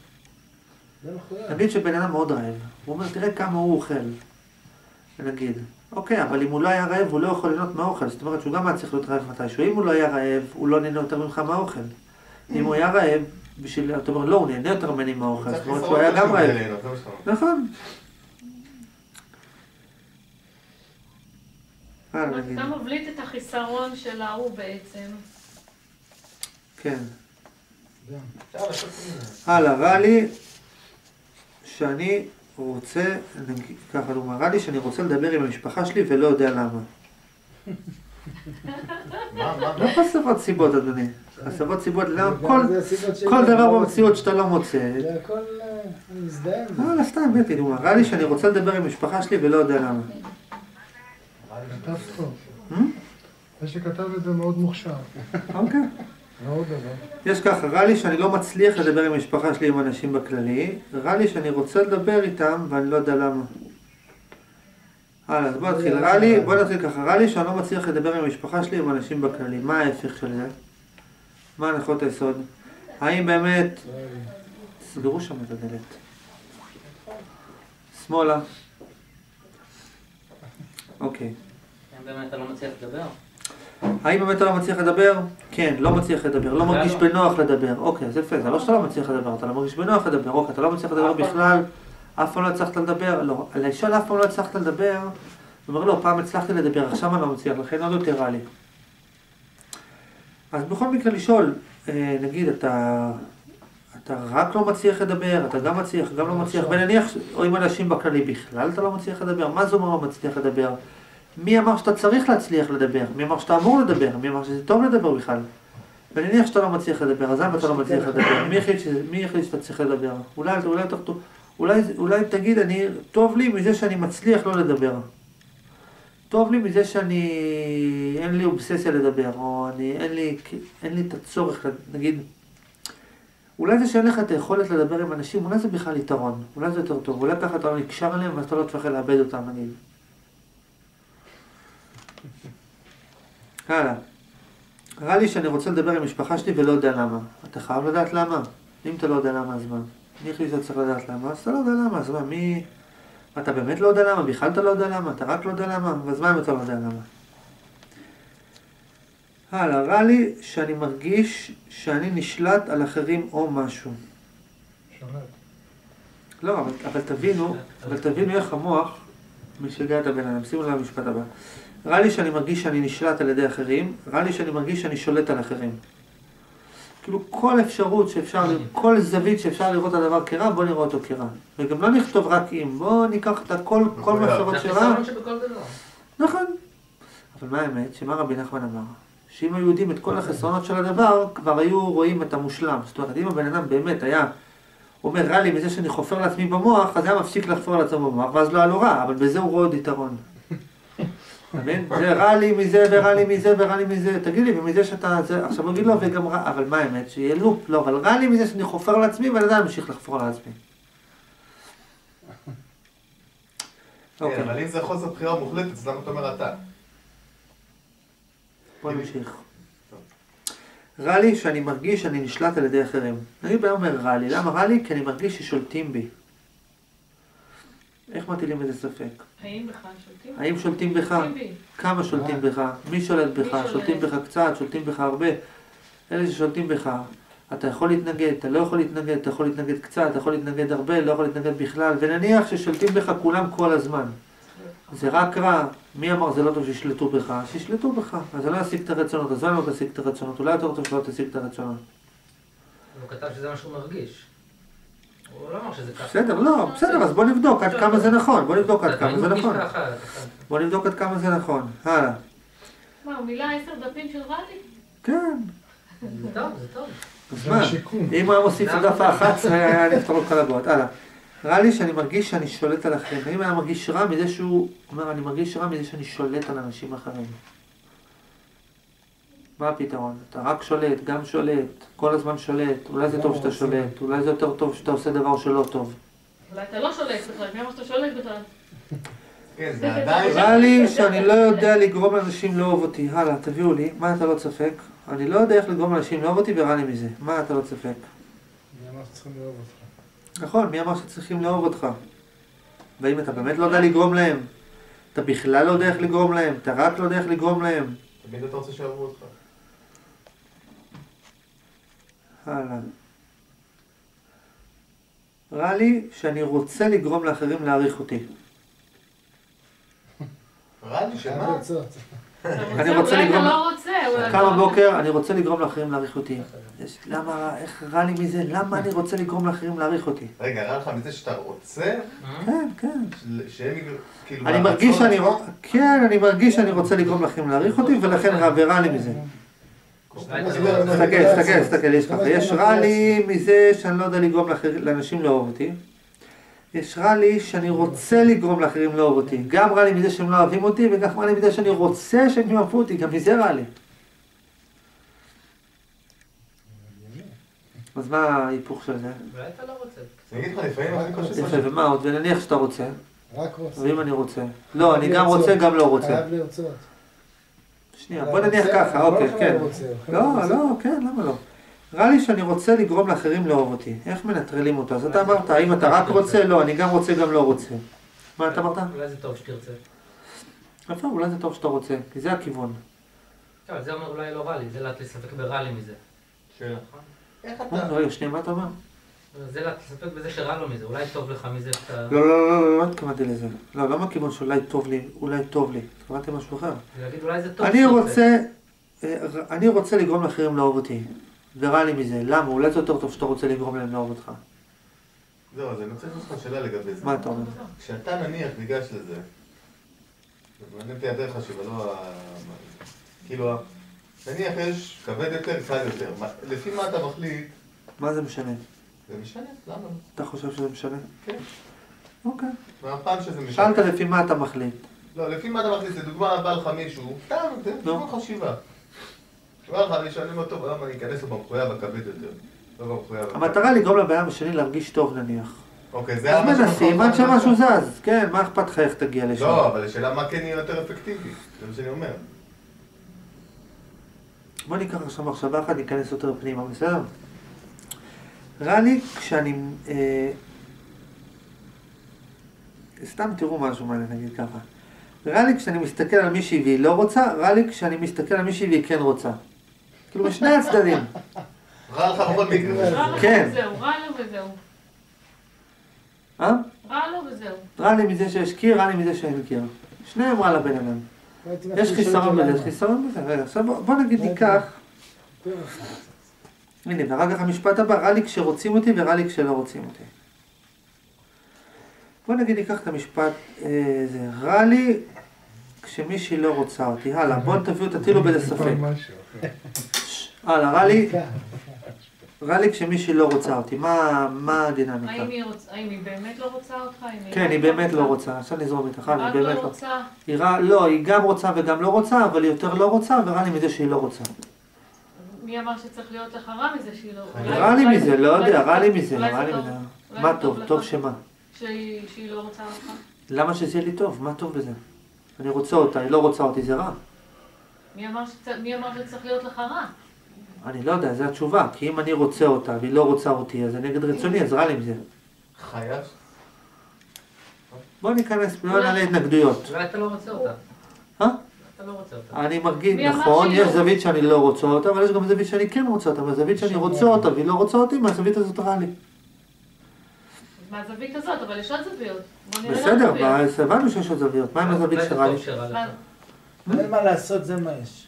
נגיד שבן אדם מאוד רעב, הוא אומר, תראה כמה הוא אוכל. נגיד, אוקיי, אבל אם הוא לא היה רעב, הוא לא יכול ליהנות מהאוכל. זאת אומרת שהוא גם היה צריך להיות רעב מתישהו. אם הוא לא היה רעב, הוא לא נהנה יותר ממך מהאוכל. אם הוא היה רעב, בשביל, אתה אומר, לא, הוא נהנה יותר ממני מהאוכל. זאת אומרת שהוא היה גם רעב. נכון. אתה מבליט את החיסרון של ההוא בעצם. כן. הלאה, רע לי שאני רוצה, ככה דוגמה, רע לי שאני רוצה לדבר עם המשפחה שלי ולא יודע למה. לא חסרות סיבות, אדוני. חסרות סיבות, כל דבר במציאות שאתה לא מוצא. זה הכל מזדהם. לא, לא סתם, בטי, דוגמה. רע לי שאני רוצה לדבר עם המשפחה שלי ולא יודע למה. כתב טוב. זה שכתב את זה מאוד מוכשר. אוקיי. מאוד דבר. יש ככה, רע לי שאני לא מצליח לדבר עם המשפחה שלי עם אנשים בכללי, רע לי שאני רוצה לדבר איתם ואני לא יודע למה. הלאה, אז בוא נתחיל, רע לי, בוא נתחיל ככה, רע לי שאני לא מצליח לדבר עם המשפחה שלי עם אנשים בכללי, מה ההפך של זה? מה הנחות היסוד? האם באמת... סגרו שם את הדלת. שמאלה. אוקיי. האם באמת אתה לא מצליח לדבר? האם באמת אתה לא מצליח לדבר? כן, לא מצליח לדבר, לא מרגיש בנוח לדבר. אוקיי, זה יפה, זה לא שאתה לא מצליח לדבר, אתה לא מרגיש בנוח לדבר. אוקיי, אתה לא מצליח לדבר בכלל, אף פעם לא הצלחת לדבר. לא, לשאול אף פעם לא הצלחת לדבר, הוא אומר, לא, פעם הצלחתי לדבר, עכשיו אני לא מצליח, לכן עוד יותר רע לי. אז בכל מקרה לשאול, נגיד, אתה, אתה רק לא מצליח לדבר, אתה גם מצליח, גם לא מצליח, ונניח, או עם אנשים בכללי בכלל אתה לא מצליח לדבר, מה זה אומר לא מצליח לדבר? מי אמר שאתה צריך להצליח לדבר? מי אמר שאתה אמור לדבר? מי אמר שזה טוב לדבר בכלל? ונניח שאתה לא מצליח לדבר, אז למה אתה לא מצליח לדבר? מי החליט, שזה, מי החליט שאתה צריך לדבר? אולי, אולי, אולי, אולי תגיד, אני, טוב לי מזה שאני מצליח לא לדבר. טוב לי מזה שאני, אין לי אובססיה לדבר, או אני, אין לי, אין לי את הצורך, נגיד, אולי זה שאין לך את היכולת לדבר עם אנשים, אולי זה בכלל יתרון, אולי זה יותר טוב, אולי ככה אתה לא נקשר עליהם, ואז אתה לא תפחד לאבד אותם, נגיד. הלאה. רע לי שאני רוצה לדבר עם משפחה שלי ולא יודע למה. אתה חייב לדעת למה. אם אתה לא יודע למה, אז מה? מי החליט שאתה צריך לדעת למה? אז אתה לא יודע למה, אז מה? מי... אתה באמת לא יודע למה? בכלל אתה לא יודע למה? אתה רק לא יודע למה? אז מה אם אתה לא יודע למה? הלאה. רע לי שאני מרגיש שאני נשלט על אחרים או משהו. שולט. לא, אבל, אבל תבינו, אבל תבינו איך המוח משגע את הבן אדם. שימו לב המשפט הבא. רע לי שאני מרגיש שאני נשלט על ידי אחרים, רע לי שאני מרגיש שאני שולט על אחרים. כאילו כל אפשרות שאפשר, כל זווית שאפשר לראות את הדבר כרע, בוא נראה אותו כרע. וגם לא נכתוב רק אם, בוא ניקח את הכל, כל מחשבות שרע. זה החיסרון שבכל דבר. נכון. אבל מה האמת? שמה רבי נחמן אמר? שאם היו יודעים את כל החסרונות של הדבר, כבר היו רואים את המושלם. זאת אומרת, אם הבן אדם באמת היה אומר רע לי מזה שאני חופר לעצמי במוח, אז היה מפסיק לחפור לעצמו במוח, ואז לא היה לו רע, אבל בזה הוא רואה עוד יתרון. זה רע לי מזה ורע לי מזה ורע לי מזה, תגיד לי, ומזה שאתה, עכשיו הוא יגיד לו וגם רע, אבל מה האמת? שיהיה לופ, לא, אבל רע לי מזה שאני חופר לעצמי ואני עדיין ממשיך לחפור לעצמי. כן, אבל אם זה חוסר בחירה מוחלטת, אז למה אתה אומר אתה? בוא נמשיך. רע לי שאני מרגיש שאני נשלט על ידי אחרים. אני בא אומר רע לי, למה רע לי? כי אני מרגיש ששולטים בי. איך מטילים איזה ספק? האם בכלל שולטים? האם שולטים בך? כמה שולטים בך? מי שולט בך? שולטים בך קצת, שולטים בך הרבה. אלה ששולטים בך, אתה יכול להתנגד, אתה לא יכול להתנגד, אתה יכול להתנגד קצת, אתה יכול להתנגד הרבה, לא יכול להתנגד בכלל, ונניח ששולטים בך כולם כל הזמן. זה רק רע. מי אמר זה לא טוב שישלטו בך? שישלטו בך. אז זה לא ישיג את הרצונות, אז לא תשיג את הרצונות, אולי יותר טוב שלא תשיג את הרצונות. הוא כתב שזה מה שהוא מרגיש. הוא לא אמר שזה ככה. בסדר, לא, בסדר, אז בוא נבדוק עד כמה זה נכון, בוא נבדוק עד כמה זה נכון. בוא נבדוק עד כמה זה נכון, הלאה. מה, הוא מילא עשר דפים של רע לי? כן. זה טוב, זה טוב. אז מה, אם הוא היה מוסיף לדף ה-אחת עשרה היה נפתור את כל הבאות, הלאה. רע לי שאני מרגיש שאני שולט על אחרים. אם היה מרגיש רע מזה שהוא אומר, אני מרגיש רע מזה שאני שולט על אנשים אחרים. מה הפתרון? אתה רק שולט, גם שולט, כל הזמן שולט. אולי זה טוב שאתה שולט, אולי זה יותר טוב שאתה עושה דבר שלא טוב. אולי אתה לא שולט בכלל, מי אמר שאתה שולט בכלל? כן, זה עדיין... רע לי שאני לא יודע לגרום לאנשים לאהוב אותי. הלאה, תביאו לי, מה אתה לא צפק? אני לא יודע איך לגרום לאנשים לאהוב אותי ורע לי מזה. מה אתה לא צפק? מי אמר שצריכים לאהוב אותך? נכון, מי אמר שצריכים לאהוב אותך? ואם אתה באמת לא יודע לגרום להם, אתה בכלל לא יודע איך לגרום להם, אתה רק לא יודע איך לגרום להם. תמיד אתה רוצה שאהבו אותך. הלאה. רע לי שאני רוצה לגרום לאחרים להעריך אותי. רע לי שמה? אני רוצה אולי לגרום... אתה לא רוצה. קם בבוקר, אני רוצה לגרום לאחרים להעריך אותי. למה, איך רע לי מזה? למה אני רוצה לגרום לאחרים להעריך אותי? רגע, רע לך מזה שאתה רוצה? כן, כן. שהם כאילו... אני מרגיש שאני... כן, אני מרגיש שאני רוצה לגרום לאחרים להעריך אותי, ולכן רע ורע לי מזה. תסתכל, תסתכל, תסתכל, יש ככה. יש רע לי מזה שאני לא יודע לגרום לאנשים לאהוב אותי. יש רע לי שאני רוצה לגרום לאחרים לאהוב אותי. גם רע לי מזה שהם לא אוהבים אותי, וגם רע לי מזה שאני רוצה שהם יאהבו אותי. גם מזה רע לי. אז מה ההיפוך של זה? אולי אתה לא רוצה. אני אגיד לך, לפעמים אני חושב... יפה, ומה עוד? ונניח שאתה רוצה. רק רוצה. ואם אני רוצה. לא, אני גם רוצה, גם לא רוצה. חייב לרצות. שנייה, בוא נניח ככה, אוקיי, כן. לא, לא, כן, למה לא? רע לי שאני רוצה לגרום לאחרים לאהוב אותי. איך מנטרלים אותו? אז אתה אמרת, האם אתה רק רוצה? לא, אני גם רוצה, גם לא רוצה. מה אתה אמרת? אולי זה טוב שתרצה. יפה, אולי זה טוב שאתה רוצה, כי זה הכיוון. כן, זה אומר אולי לא רע לי, זה להט לספק ברע לי מזה. שאלה. איך אה, אתה... רגע, שנייה, מה אתה אומר? זה להט לספק בזה שרע לו מזה, אולי טוב לך מזה שאתה... לא, לא, לא, לא, לא התכוונתי לזה. לא, לא מהכיוון שאולי טוב לי, אולי טוב לי. התכוונתי משהו אחר. להגיד אולי זה טוב אני שתרצה. רוצה, אני רוצה לגרום לאחרים לאהוב אותי. ורע לי מזה. למה? אולי זה יותר טוב שאתה רוצה לגרום להם לאהוב אותך. זהו, אז אני רוצה לשאול אותך שאלה לגבי זה. מה אתה אומר? כשאתה נניח ניגש לזה, ומעניין אותי הדרך חשיבה, לא ה... כאילו, נניח יש כבד יותר, קל יותר. לפי מה אתה מחליט? מה זה משנה? זה משנה, למה? אתה חושב שזה משנה? כן. אוקיי. מהפעם שזה משנה. שאלת לפי מה אתה מחליט. לא, לפי מה אתה מחליט, לדוגמה, בא לך מישהו, סתם, זה תשמע חשיבה. בא לך מישהו, אני אומר, טוב, היום אני אכנס לו במחויב הכבד יותר. לא במחויב. המטרה לגרום לבעיה השני להרגיש טוב נניח. אוקיי, זה אז מנסים עד שמשהו זז. כן, מה אכפת לך איך תגיע לשם? לא, אבל השאלה מה כן יהיה יותר אפקטיבי. זה מה שאני אומר. בוא ניקח עכשיו מחשבה אחת, ניכנס יותר פנימה, בסדר? רע לי כשאני... אה, סתם תראו משהו מעניין, נגיד ככה. רע לי כשאני מסתכל על מישהי והיא לא רוצה, רע לי כשאני מסתכל על מישהי והיא כן רוצה. כאילו בשני הצדדים. רע לך בכל מקרה. רע לו כן. וזהו, רע לו וזהו. אה? רע לו וזהו. רע לי מזה שיש קיר, רע לי מזה שאין קיר. שניהם רע לבן אדם. יש חיסרון בזה, יש חיסרון בזה. רגע, עכשיו בוא נגיד ניקח. הנה, ואחר כך המשפט הבא, רע לי כשרוצים אותי ורע לי כשלא רוצים אותי. בוא נגיד ניקח את המשפט, זה רע לי כשמישהי לא רוצה אותי. הלאה, בואו תביאו, תטילו בזה ספק. הלאה, רע לי, רע לי כשמישהי לא רוצה אותי. מה הדינמיקה? האם היא באמת לא רוצה אותך? כן, היא באמת לא רוצה. עכשיו נזרום איתך, היא רק באמת לא לא. רוצה? לא, היא גם רוצה וגם לא רוצה, אבל היא יותר לא רוצה, ורע לי מזה שהיא לא רוצה. מי אמר שצריך להיות לך רע מזה שהיא לא... רע לי מזה, לא יודע, רע לי מזה, רע לי מזה. מה טוב? טוב שמה? שהיא לא רוצה אותך? למה שזה יהיה לי טוב? מה טוב בזה? אני רוצה אותה, היא לא רוצה אותי, זה רע. מי אמר שצריך להיות לך רע? אני לא יודע, זו התשובה. כי אם אני רוצה אותה והיא לא רוצה אותי, אז זה נגד רצוני, אז רע לי מזה. חייב? בוא ניכנס, לא נעלה התנגדויות. אולי אתה לא רוצה אותה. אה? אתה לא רוצה אותה. אני מרגיש, נכון, יש זווית שאני לא רוצה אותה, אבל יש גם זווית שאני כן רוצה אותה. מהזווית שאני רוצה אותה והיא לא רוצה אותי, מהזווית הזאת רע לי. מהזווית הזאת, אבל יש עוד זוויות. בסדר, הבנו שיש עוד זוויות. מה עם הזווית שרע לי? אין מה לעשות, זה מה יש.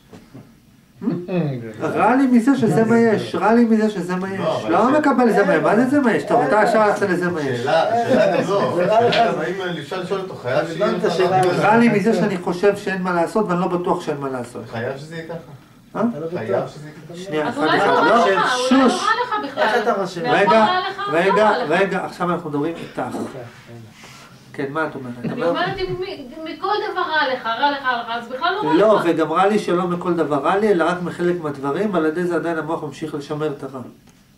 רע לי מזה שזה מה יש, רע לי מזה שזה מה יש. לא מקבל זה מה יש, מה זה זה מה יש? טוב, אתה ישר הלכת לזה מה יש. שאלה, שאלה לא. האם אפשר לשאול אותו, חייב שיהיה לך... רע לי מזה שאני חושב שאין מה לעשות ואני לא בטוח שאין מה לעשות. חייב שזה יהיה ככה. אה? חייב שזה יהיה ככה. שנייה, אז אחד אולי אחד, לא רע לא, לך, אולי לא שוש. רע לך בכלל. איך אתה חושב? רגע, לא רגע, רע לך. רגע, עכשיו אנחנו מדברים איתך. כן, מה את אומרת? אני אומרת, אם מכל דבר רע לך, רע לך, רע לך, אז בכלל לא רע לך. לא, וגם רע לי שלא מכל דבר רע לי, אלא רק מחלק מהדברים, ועל ידי זה עדיין המוח ממשיך לשמר את הרע.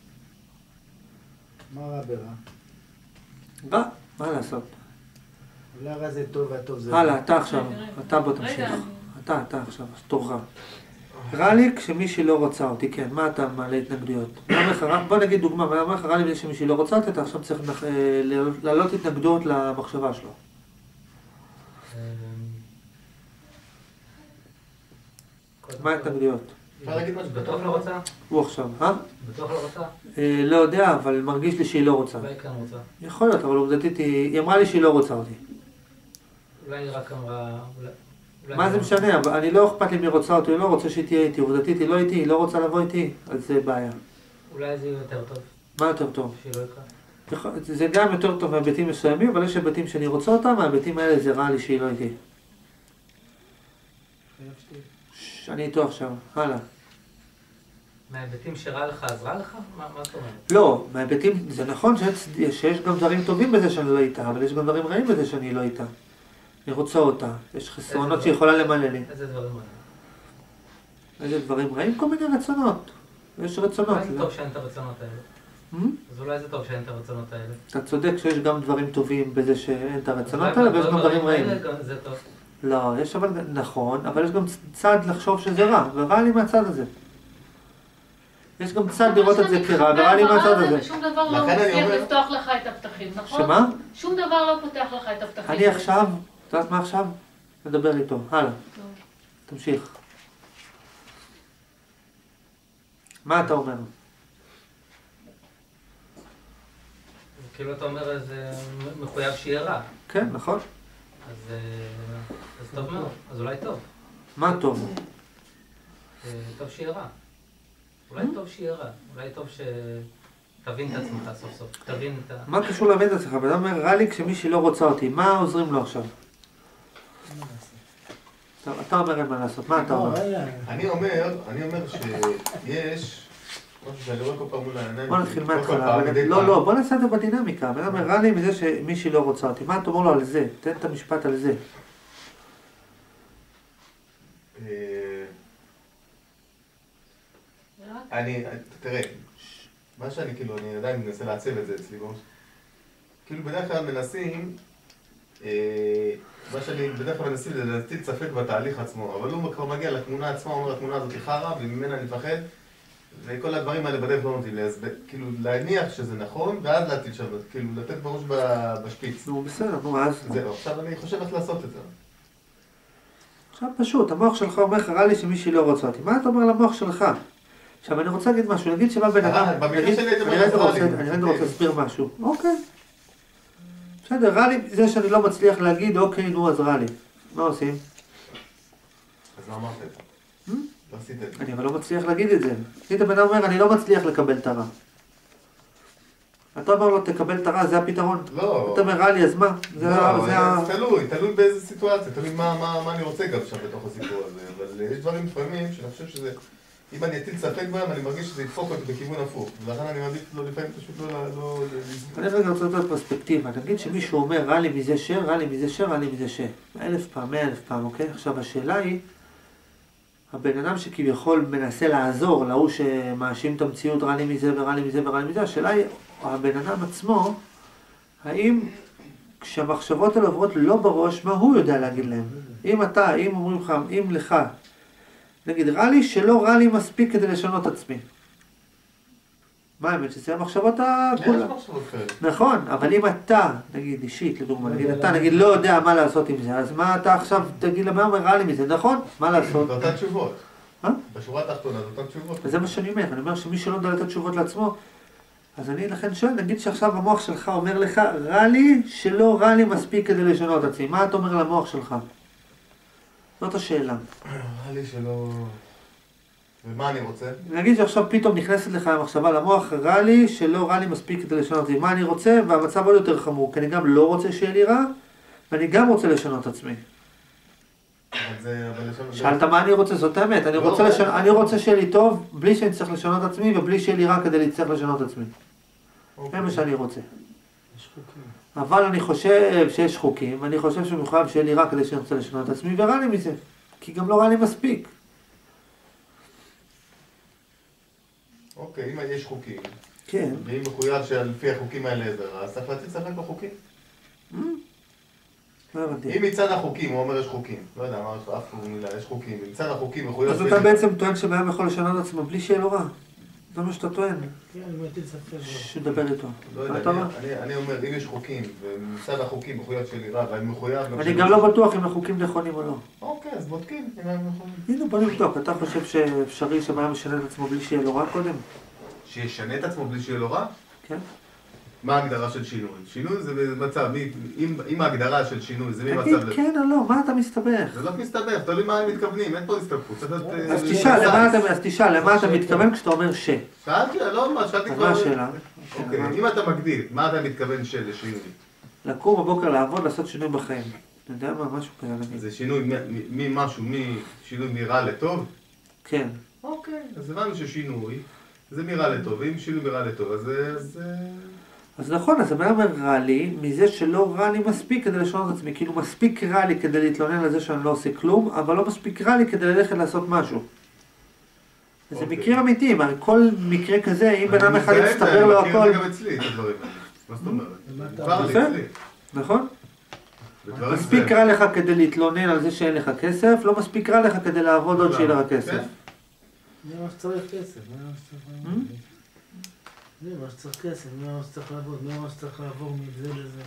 מה רע ברע? רע, מה לעשות? אולי רע זה טוב והטוב זה רע. הלאה, אתה עכשיו, אתה בוא תמשיך. אתה, אתה עכשיו, תורך. רע לי כשמישהי לא רוצה אותי, כן, מה אתה מעלה התנגדויות? בוא נגיד דוגמה, מה אומר לך רע לי מזה שמישהי לא רוצה אותי, אתה עכשיו צריך להעלות התנגדויות למחשבה שלו. מה ההתנגדויות? אפשר להגיד משהו? בטוח לא רוצה? הוא עכשיו, אה? בטוח לא רוצה? לא יודע, אבל מרגיש לי שהיא לא רוצה. אולי כן רוצה. יכול להיות, אבל עובדתית היא אמרה לי שהיא לא רוצה אותי. אולי היא רק אמרה... מה זה משנה? אני לא אכפת לי מי רוצה אותי, היא לא רוצה שהיא תהיה איתי, עובדתית היא לא איתי, היא לא רוצה לבוא איתי, אז זה בעיה. אולי זה יהיה יותר טוב. מה יותר טוב? שהיא לא איתך. זה גם יותר טוב מהביתים מסוימים, אבל יש היבטים שאני רוצה אותם, מהביתים האלה זה רע לי שהיא לא איתי. אני איתו עכשיו, הלאה. מההיבטים שרע לך, אז רע לך? מה זאת אומרת? לא, מההיבטים, זה נכון שיש גם דברים טובים בזה שאני לא איתה, אבל יש גם דברים רעים בזה שאני לא איתה. אני רוצה אותה, יש חסרונות שהיא יכולה למלא לי. איזה דברים רעים? איזה דברים רעים? כל מיני רצונות. יש רצונות. אולי זה טוב שאין את הרצונות האלה. אז אולי זה טוב שאין את הרצונות האלה. אתה צודק שיש גם דברים טובים בזה שאין את הרצונות האלה, ויש גם דברים רעים. זה טוב. לא, יש אבל, נכון, אבל יש גם צד לחשוב שזה רע, ורע לי מהצד הזה. יש גם צד לראות את זה כרע, ורע לי מהצד הזה. שום דבר לא מצליח לפתוח לך את הפתחים, נכון? שמה? שום דבר לא פותח לך את הפתחים. אני עכשיו, אתה יודעת מה עכשיו? נדבר איתו, הלאה. תמשיך. מה אתה אומר? כאילו אתה אומר, זה מחויב שיהיה רע. כן, נכון. אז טוב מאוד, אז אולי טוב. מה טוב? טוב שיהיה רע. אולי טוב שיהיה רע. אולי טוב שתבין את עצמך סוף סוף. תבין את ה... מה קשור להבין את עצמך? ואתה אומר, רע לי כשמישהי לא רוצה אותי. מה עוזרים לו עכשיו? אתה אומר אין מה לעשות. מה אתה אומר? אני אומר, אני אומר שיש... משהו שאני רואה כל פעם מול העיניים. בוא נתחיל מההתחלה. לא, לא, בוא נעשה את זה בדינמיקה. אתה אומר, רע לי מזה שמישהי לא רוצה אותי. מה אתה אומר לו על זה? תן את המשפט על זה. אני, תראה, מה שאני כאילו, אני עדיין מנסה לעצב את זה אצלי, כאילו בדרך כלל מנסים, מה שאני בדרך כלל מנסים זה להטיל ספק בתהליך עצמו, אבל הוא כבר מגיע לתמונה עצמה, הוא אומר התמונה הזאת היא חרא וממנה אני מפחד, וכל הדברים האלה בדרך לא נותנים, כאילו להניח שזה נכון, ואז להטיל שם, כאילו לתת בראש בשפיץ. נו בסדר, נו אז. זהו, עכשיו אני חושב איך לעשות את זה. עכשיו פשוט, המוח שלך אומר לך, רע לי שמישהי לא רוצה אותי. מה אתה אומר למוח שלך? עכשיו אני רוצה להגיד משהו, נגיד שבא בן אדם, אני רגע רוצה להסביר משהו, אוקיי. בסדר, רע לי זה שאני לא מצליח להגיד, אוקיי, נו אז רע לי. מה עושים? לא אמרת את זה. לא עשית את זה. אני אבל לא מצליח להגיד את זה. היית בן אדם אומר, אני לא מצליח לקבל את הרע. אתה אומר לו, תקבל את הרע, זה הפתרון. לא. אתה אומר, רע לי, אז מה? זה לא, ה... תלוי, תלוי באיזה סיטואציה, תלוי מה אני רוצה גם שם בתוך הסיפור הזה. אבל יש דברים לפעמים שאני חושב שזה... אם אני אטיל ספק בהם, אני מרגיש שזה ידפוק אותי בכיוון הפוך. ולכן אני מעדיף לו לפעמים פשוט לא... אני רגע רוצה לתת פרספקטיבה. נגיד שמישהו אומר, רע לי מזה שר, רע לי מזה שר, רע לי מזה שר. אלף פעם, מאה אלף פעם, אוקיי? עכשיו השאלה היא, הבן אדם שכביכול מנסה לעזור להוא שמאשים את המציאות, רע לי מזה ורע לי מזה ורע לי מזה, השאלה היא, הבן אדם עצמו, האם כשהמחשבות האלה עוברות לא בראש, מה הוא יודע להגיד להם? אם אתה, אם אומרים לך, אם לך, נגיד, רע לי שלא רע לי מספיק כדי לשנות עצמי. מה האמת? שזה המחשבות הכולה. יש מחשבות כאלה. נכון, אבל אם אתה, נגיד אישית, לדוגמה, נגיד אתה נגיד לא יודע מה לעשות עם זה, אז מה אתה עכשיו תגיד למה אומר רע לי מזה, נכון? מה לעשות? זה אותן תשובות. אה? בשורה התחתונה, זה אותן תשובות. וזה מה שאני אומר, אני אומר שמי שלא יודע לתת תשובות לעצמו, אז אני לכן שואל, נגיד שעכשיו המוח שלך אומר לך, רע לי שלא רע לי מספיק כדי לשנות עצמי, מה אתה אומר למוח שלך? זאת השאלה. רע לי שלא... ומה אני רוצה? נגיד שעכשיו פתאום נכנסת לך המחשבה למוח, רע לי שלא רע לי מספיק כדי לשנות עצמי, מה אני רוצה? והמצב עוד יותר חמור, כי אני גם לא רוצה שיהיה לי רע, ואני גם רוצה לשנות עצמי. שאלת מה אני רוצה, זאת האמת, אני רוצה, לשנות, אני רוצה שיהיה לי טוב בלי שאני צריך לשנות עצמי ובלי שיהיה לי רע כדי להצטרך לשנות עצמי. זה מה שאני רוצה. אבל אני חושב שיש חוקים, ואני חושב שמחויב שיהיה לי רע כדי שאני רוצה לשנות עצמי, ורע לי מזה, כי גם לא רע לי מספיק. אוקיי, אם יש חוקים, כן. ואם מחויב שלפי החוקים האלה זה רע, אז צריך להציג ספק בחוקים. אם מצד החוקים, הוא אומר יש חוקים, לא יודע, מה יש לו אף מילה, יש חוקים, מצד החוקים מחויב... אז אתה בעצם טוען שבהם יכול לשנות עצמו בלי שיהיה לו רע. זה מה שאתה טוען. כן, אני מטיל ספק. שדבר איתו. לא יודע, אני אומר, אם יש חוקים, ומצד החוקים מחויב שלי רע, ואני מחויב... אני גם לא בטוח אם החוקים נכונים או לא. אוקיי, אז בודקים אם הם נכונים. הנה, בוא נבדוק. אתה חושב שאפשרי שבהם משנה את עצמו בלי שיהיה לו רע קודם? שישנה את עצמו בלי שיהיה לו רע? כן. מה ההגדרה של שינוי? שינוי זה במצב, אם ההגדרה של שינוי זה ממצב... תגיד כן או לא, מה אתה מסתבך? זה לא מסתבך, תלוי מה הם מתכוונים, אין פה הסתבכות. אז תשאל, למה אתה מתכוון כשאתה אומר ש? שאלתי, לא מה, שאלתי כבר... מה השאלה? אוקיי, אם אתה מגדיר, מה אתה מתכוון של שינוי? לקום בבוקר לעבוד, לעשות שינוי בחיים. אתה יודע מה, משהו כזה להגיד. זה שינוי ממשהו, שינוי מרע לטוב? כן. אוקיי, אז הבנו ששינוי זה מרע לטוב, ואם שינוי מרע לטוב, אז זה... אז נכון, אז הבן אומר רע לי, מזה שלא רע לי מספיק כדי לשנות את עצמי, כאילו מספיק רע לי כדי להתלונן על זה שאני לא עושה כלום, אבל לא מספיק רע לי כדי ללכת לעשות משהו. זה מקרה אמיתי, הרי כל מקרה כזה, אם בן אדם אחד יצטבר לו הכל... אני מכיר את זה גם אצלי, את הדברים האלה. מה זאת אומרת? כבר לי אצלי. נכון? מספיק רע לך כדי להתלונן על זה שאין לך כסף, לא מספיק רע לך כדי לעבוד עוד שיהיה לך כסף. מי אמר שצריך כסף? מי אמר שצריך לעבוד? מי אמר שצריך כסף? מי אמר שצריך לעבוד? מי אמר שצריך לעבור מזה לזה?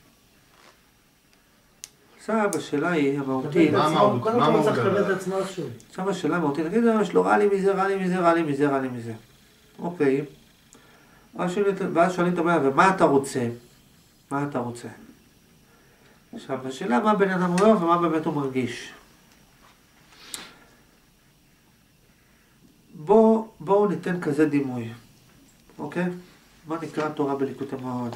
עכשיו השאלה היא המהותית. מה המהות? קודם כל צריך לקבל את עצמו שוב. עכשיו השאלה המהותית, נגיד יש לו רע לי מזה, רע לי מזה, רע לי מזה, רע לי מזה. אוקיי. ואז שואלים את הבעיה, ומה אתה רוצה? מה אתה רוצה? עכשיו השאלה מה בן אדם אומר ומה באמת הוא מרגיש. בואו בוא ניתן כזה דימוי, אוקיי? מה נקרא תורה בליקוטי מוהר"ן?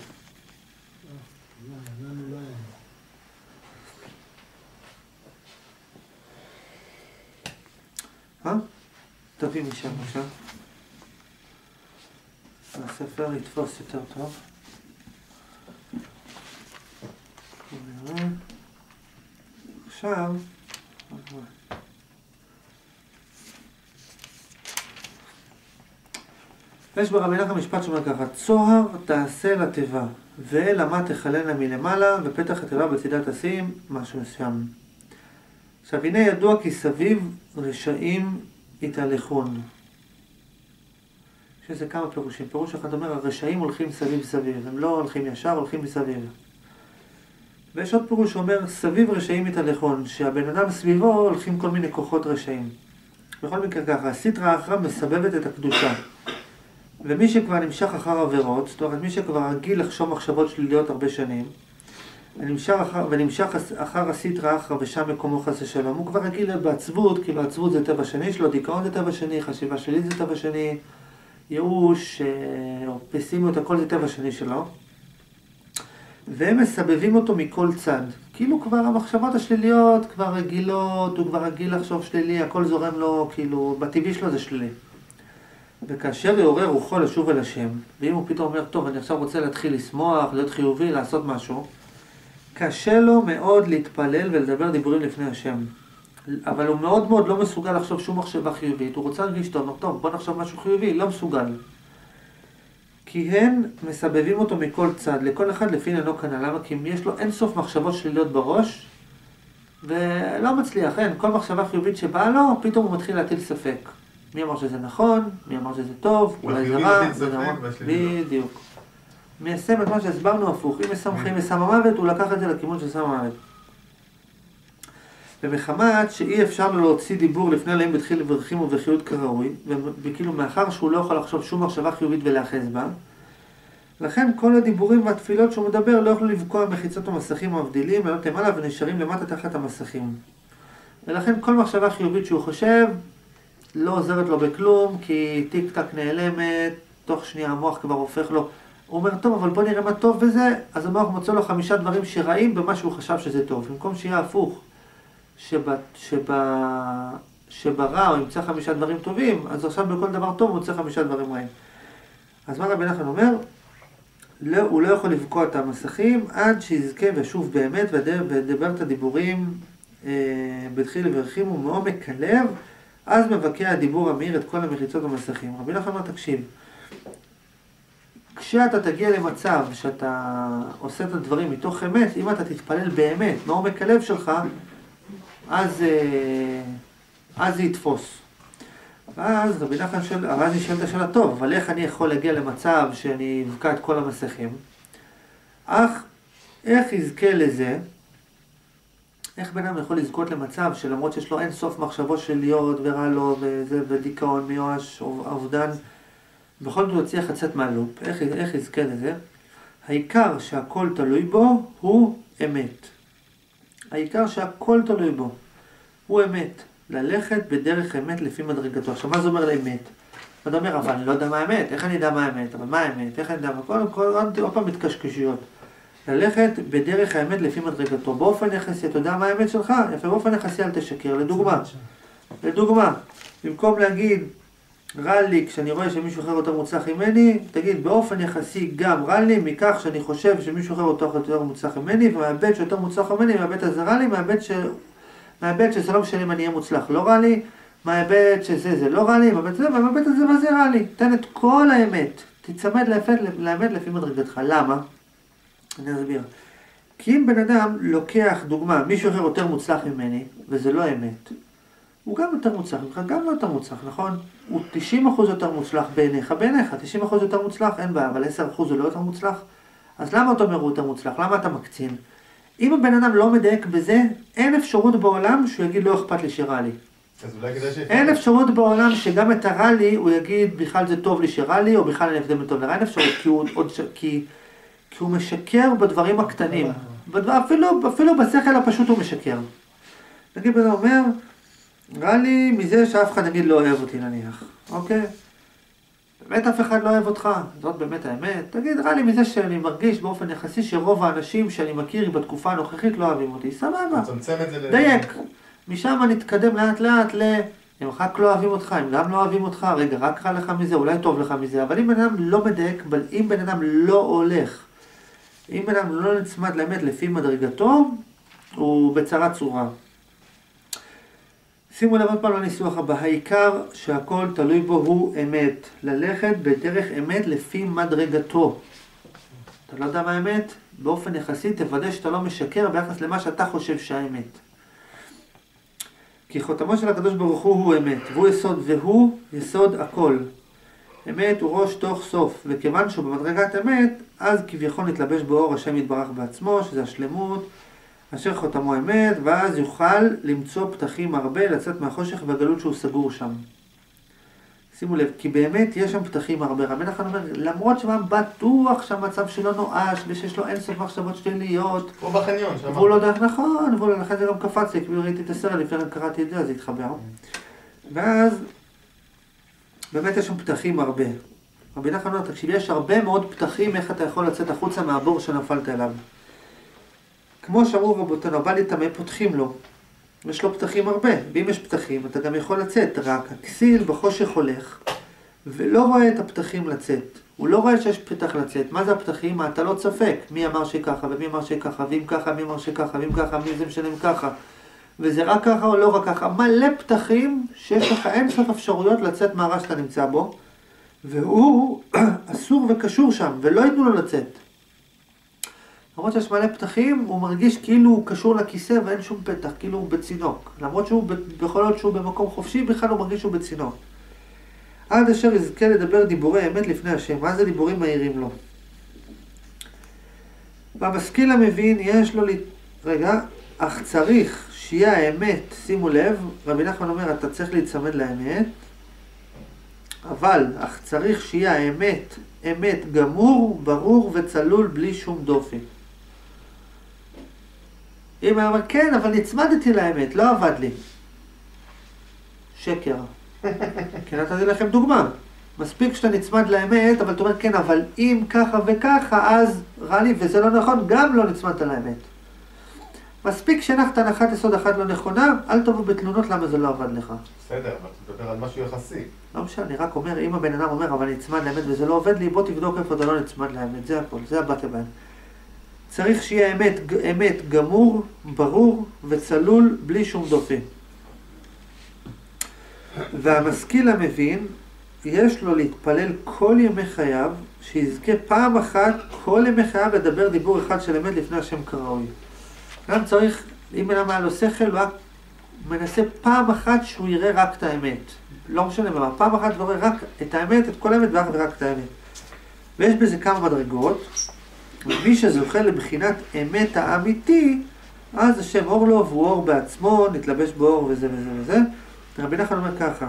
אה? תביא משם עכשיו. הספר יתפוס יותר טוב. עכשיו, יש ברבי נחמן משפט שאומר ככה, צוהר תעשה לתיבה, ואל אמה תחלנה מלמעלה, ופתח התיבה בצידה תשים משהו מסוים. עכשיו הנה ידוע כי סביב רשעים יתהלכון. יש לזה כמה פירושים. פירוש אחד אומר, הרשעים הולכים סביב סביב, הם לא הולכים ישר, הולכים מסביב. ויש עוד פירוש שאומר, סביב רשעים יתהלכון, שהבן אדם סביבו הולכים כל מיני כוחות רשעים. בכל מקרה ככה, הסטרא אחרא מסבבת את הקדושה. ומי שכבר נמשך אחר עבירות, זאת אומרת, מי שכבר רגיל לחשוב מחשבות שליליות הרבה שנים, ונמשך אחר, ונמשך אחר הסטרא אחרא ושם מקומו חס ושלום. הוא כבר רגיל בעצבות, כאילו עצבות זה טבע שני שלו, דיכאון זה טבע שני, חשיבה שלילית זה טבע שני, ייאוש, פסימיות, הכל זה טבע שני שלו. והם מסבבים אותו מכל צד. כאילו כבר המחשבות השליליות כבר רגילות, הוא כבר רגיל לחשוב שלילי, הכל זורם לו, כאילו, בטבעי שלו זה שלילי. וכאשר יעורר רוחו לשוב אל השם, ואם הוא פתאום אומר, טוב, אני עכשיו רוצה להתחיל לשמוח, להיות חיובי, לעשות משהו, קשה לו מאוד להתפלל ולדבר דיבורים לפני השם. אבל הוא מאוד מאוד לא מסוגל לחשוב שום מחשבה חיובית. הוא רוצה להרגיש טוב, טוב, בוא נחשוב משהו חיובי, לא מסוגל. כי הם מסבבים אותו מכל צד, לכל אחד לפי עניינו כנ"ל. למה? כי יש לו אין סוף מחשבות שליליות בראש, ולא מצליח, אין. כל מחשבה חיובית שבאה לו, פתאום הוא מתחיל להטיל ספק. מי אמר שזה נכון? מי אמר שזה טוב? אולי זה רע? בדיוק. מיישם את מה שהסברנו הפוך. אם מסמכים מסם המוות, הוא לקח את זה לכיוון של סם המוות. ומחמת שאי אפשר לו להוציא דיבור לפני אלוהים בתחיל לברכים ובחיות כראוי, וכאילו מאחר שהוא לא יכול לחשוב שום מחשבה חיובית ולאחז בה, לכן כל הדיבורים והתפילות שהוא מדבר לא יוכלו לבקוע מחיצות המסכים המבדילים, לעלות למעלה ונשארים למטה תחת המסכים. ולכן כל מחשבה חיובית שהוא חושב לא עוזרת לו בכלום, כי טיק טק נעלמת, תוך שנייה המוח כבר הופך לו, הוא אומר, טוב, אבל בוא נראה מה טוב בזה, אז המוח מוצא לו חמישה דברים שרעים במה שהוא חשב שזה טוב, במקום שיהיה הפוך. שבה, שבה, שברע הוא ימצא חמישה דברים טובים, אז עכשיו בכל דבר טוב הוא ימצא חמישה דברים רעים. אז מה רבי נחמן אומר? לא, הוא לא יכול לבקוע את המסכים עד שיזכה ושוב באמת ודבר את הדיבורים אה, בתחיל לברכים ומעומק הלב, אז מבקע הדיבור המאיר את כל המחיצות המסכים. רבי נחמן אומר, תקשיב, כשאתה תגיע למצב שאתה עושה את הדברים מתוך אמת, אם אתה תתפלל באמת, מעומק הלב שלך, אז, אז זה יתפוס. ואז רבי נחמן שואל, הרזי שואל את השאלה, טוב, אבל איך אני יכול להגיע למצב שאני אבקע את כל המסכים? אך איך יזכה לזה? איך בן אדם יכול לזכות למצב שלמרות שיש לו אין סוף מחשבות שליליות ורע לו וזה, ודיכאון, מיואש, אובדן, בכל זאת הוא יצליח לצאת מהלופ. איך, איך יזכה לזה? העיקר שהכל תלוי בו הוא אמת. העיקר שהכל תלוי בו הוא אמת. ללכת בדרך אמת לפי מדרגתו. עכשיו, מה זה אומר לאמת? אתה אומר, אבל אני לא יודע מה האמת. איך אני יודע מה האמת? אבל מה האמת? איך אני יודע מה? קודם כל, עוד פעם מתקשקשיות. ללכת בדרך האמת לפי מדרגתו. באופן יחסי, אתה יודע מה האמת שלך? יפה, באופן יחסי אל תשקר. לדוגמה, לדוגמה, במקום להגיד, רע לי כשאני רואה שמישהו אחר יותר מוצלח ממני, תגיד, באופן יחסי גם רע לי מכך שאני חושב שמישהו אחר יותר מוצלח ממני, ומהבט שיותר מוצלח ממני, מהבט הזה רע לי, מהבט ש... מהבט שזה לא משנה אם אני אהיה מוצלח לא רע לי, מהבט שזה זה לא רע לי, מהבט הזה, מהבט הזה מה זה רע לי. תן את כל האמת, תצמד לאמת לפי מדרגתך. למה? אני אסביר. כי אם בן אדם לוקח דוגמה, מישהו אחר יותר מוצלח ממני, וזה לא אמת, הוא גם יותר מוצלח, גם לא יותר מוצלח, נכון? הוא תשעים אחוז יותר מוצלח בעיניך, בעיניך, תשעים אחוז יותר מוצלח, אין בעיה, אבל עשרה אחוז הוא לא יותר מוצלח. אז למה אתה אומר הוא יותר מוצלח? למה אתה מקצין? אם הבן אדם לא מדייק בזה, אין אפשרות בעולם שהוא יגיד לא אכפת לי שרע לי. אז אולי כדאי ש... אין אפשרות בעולם שגם את הרע לי, הוא יגיד בכלל זה טוב לי שרע לי, או בכלל אני אבדם לטוב לרע. אין אפשרות, כי הוא, עוד, כי, כי הוא משקר בדברים הקטנים. בדבר, אפילו, אפילו בשכל הפשוט הוא משקר. נגיד, בן אומר, רע לי מזה שאף אחד נגיד לא אוהב אותי נניח, אוקיי? באמת אף אחד לא אוהב אותך, זאת באמת האמת. תגיד, רע לי מזה שאני מרגיש באופן יחסי שרוב האנשים שאני מכיר בתקופה הנוכחית לא אוהבים אותי. סבבה, דייק. משם נתקדם לאט לאט ל... אם רק לא אוהבים אותך, אם גם לא אוהבים אותך, רגע, רק רע לך מזה, אולי טוב לך מזה. אבל אם בן אדם לא מדייק, אם בן אדם לא הולך, אם בן אדם לא נצמד לאמת לפי מדרגתו, הוא בצרה צורה. שימו לב עוד פעם לניסוח הבא, העיקר שהכל תלוי בו הוא אמת, ללכת בדרך אמת לפי מדרגתו. אתה לא יודע מה האמת? באופן יחסי תוודא שאתה לא משקר ביחס למה שאתה חושב שהאמת. כי חותמו של הקדוש ברוך הוא הוא אמת, והוא יסוד והוא יסוד הכל. אמת הוא ראש תוך סוף, וכיוון שהוא במדרגת אמת, אז כביכול נתלבש באור השם יתברך בעצמו, שזה השלמות, אשר חותמו אמת, ואז יוכל למצוא פתחים הרבה, לצאת מהחושך והגלות שהוא סגור שם. שימו לב, כי באמת יש שם פתחים הרבה. רבי נחמן אומר, למרות שמה בטוח שהמצב שלו נואש, ושיש לו אינסוף מחשבות שליליות. הוא בחניון, שמע. והוא לא דרך נכון, והוא לכן זה גם קפץ לי, כי ראיתי את הסרט, לפני קראתי את זה, אז התחבר. ואז, באמת יש שם פתחים הרבה. רבי נחמן אומר, תקשיב, יש הרבה מאוד פתחים, איך אתה יכול לצאת החוצה מהבור שנפלת אליו. כמו שאמרו רבותינו, בא להתאמה, פותחים לו. יש לו פתחים הרבה, ואם יש פתחים, אתה גם יכול לצאת, רק הכסיל בחושך הולך, ולא רואה את הפתחים לצאת. הוא לא רואה שיש פתח לצאת. מה זה הפתחים? מה, אתה לא צפק. מי אמר שככה, ומי אמר שככה, ואם ככה, מי אמר שככה, ואם ככה, מי זה משלם ככה. וזה רק ככה או לא רק ככה. מלא פתחים שיש לך אין סוף אפשרויות לצאת מהרע שאתה נמצא בו, והוא אסור וקשור שם, ולא ייתנו לו לצאת. למרות שיש מלא פתחים, הוא מרגיש כאילו הוא קשור לכיסא ואין שום פתח, כאילו הוא בצינוק. למרות שהוא, בכל זאת שהוא במקום חופשי, בכלל הוא מרגיש שהוא בצינוק. עד אשר יזכה לדבר דיבורי אמת לפני השם. מה זה דיבורים מהירים לו? והמשכיל המבין יש לו, רגע, אך צריך שיהיה האמת, שימו לב, רבי נחמן אומר, אתה צריך להצמד לאמת, אבל, אך צריך שיהיה האמת, אמת גמור, ברור וצלול בלי שום דופי. אם הוא אומר, כן, אבל נצמדתי לאמת, לא עבד לי. שקר. כן, נתתי לכם דוגמה. מספיק שאתה נצמד לאמת, אבל אתה אומר, כן, אבל אם ככה וככה, אז רע לי, וזה לא נכון, גם לא נצמדת לאמת. מספיק שהנחת הנחת יסוד אחת לא נכונה, אל תבוא בתלונות למה זה לא עבד לך. בסדר, אבל אתה מדבר על משהו יחסי. לא משנה, אני רק אומר, אם הבן אדם אומר, אבל נצמד לאמת וזה לא עובד לי, בוא תבדוק איפה אתה לא נצמד לאמת, זה הכל, זה הבת הבן. צריך שיהיה אמת, אמת גמור, ברור וצלול, בלי שום דופי. והמשכיל המבין, יש לו להתפלל כל ימי חייו, שיזכה פעם אחת, כל ימי חייו לדבר דיבור אחד של אמת לפני השם כראוי. גם צריך, אם אין מה לו שכל, הוא מנסה פעם אחת שהוא יראה רק את האמת. לא משנה מה, פעם אחת הוא רואה רק את האמת, את כל האמת ורק את האמת. ויש בזה כמה מדרגות, ומי שזוכה לבחינת אמת האמיתי, אז השם אור לו והוא אור בעצמו, נתלבש באור וזה וזה וזה. רבי נחמן אומר ככה,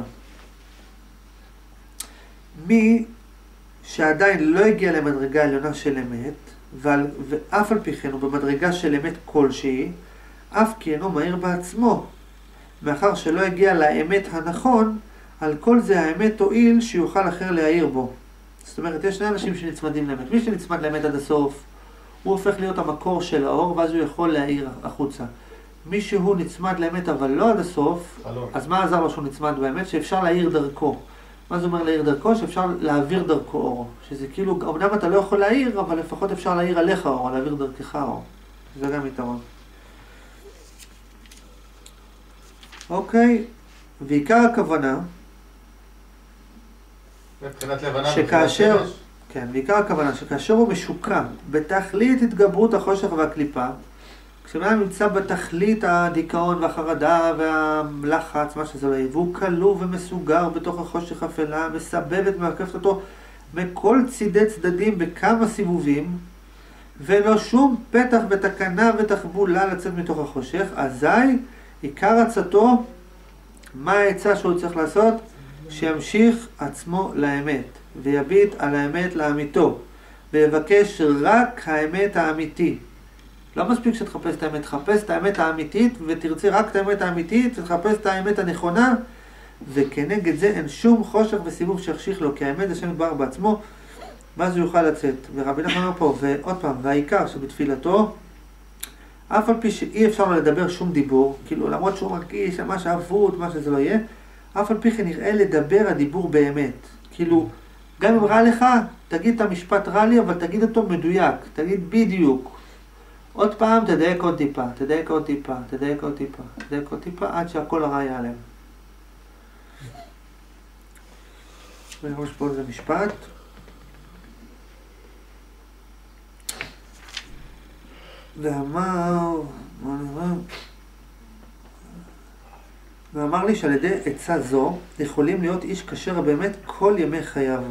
מי שעדיין לא הגיע למדרגה העליונה של אמת, ועל, ואף על פי כן הוא במדרגה של אמת כלשהי, אף כי אינו מהיר בעצמו, מאחר שלא הגיע לאמת הנכון, על כל זה האמת תועיל שיוכל אחר להעיר בו. זאת אומרת, יש שני אנשים שנצמדים לאמת. מי שנצמד לאמת עד הסוף, הוא הופך להיות המקור של האור, ואז הוא יכול להעיר החוצה. מי שהוא נצמד לאמת אבל לא עד הסוף, חלום. אז מה עזר לו שהוא נצמד באמת? שאפשר להעיר דרכו. מה זה אומר להעיר דרכו? שאפשר להעביר דרכו אור. שזה כאילו, אמנם אתה לא יכול להעיר, אבל לפחות אפשר להעיר עליך אור, להעביר דרכך אור. זה גם יתרון. אוקיי, ועיקר הכוונה, מבחינת לבנה, שכאשר, מבחינת שמש. כן, ועיקר הכוונה, שכאשר הוא משוקע בתכלית התגברות החושך והקליפה, כשאדם נמצא בתכלית הדיכאון והחרדה והלחץ, מה שזה לא יהיה, והוא כלוא ומסוגר בתוך החושך אפלה, מסבבת ומעקפת אותו מכל צידי צדדים בכמה סיבובים, ולא שום פתח ותקנה ותחבולה לצאת מתוך החושך, אזי עיקר עצתו, מה העצה שהוא צריך לעשות? שימשיך עצמו לאמת, ויביט על האמת לאמיתו, ויבקש רק האמת האמיתי. לא מספיק שתחפש את האמת, תחפש את האמת האמיתית, ותרצה רק את האמת האמיתית, ותחפש את האמת הנכונה, וכנגד זה אין שום חושך וסיבוב שיחשיך לו, כי האמת זה שם יתברך בעצמו, ואז הוא יוכל לצאת. ורבי נחמן אומר פה, ועוד פעם, והעיקר שבתפילתו, אף על פי שאי אפשר לו לדבר שום דיבור, כאילו למרות שהוא מרגיש מה שאהבות, מה שזה לא יהיה, אף על פי כן נראה לדבר הדיבור באמת. כאילו, גם אם רע לך, תגיד את המשפט רע לי, אבל תגיד אותו מדויק, תגיד בדיוק. עוד פעם, תדייק עוד טיפה, תדייק עוד טיפה, תדייק עוד טיפה, תדייק עוד טיפה, עד שהכל הרע ייעלם. ויש פה איזה משפט. ואמר, מה נראה? ואמר לי שעל ידי עצה זו יכולים להיות איש כשר באמת כל ימי חייו.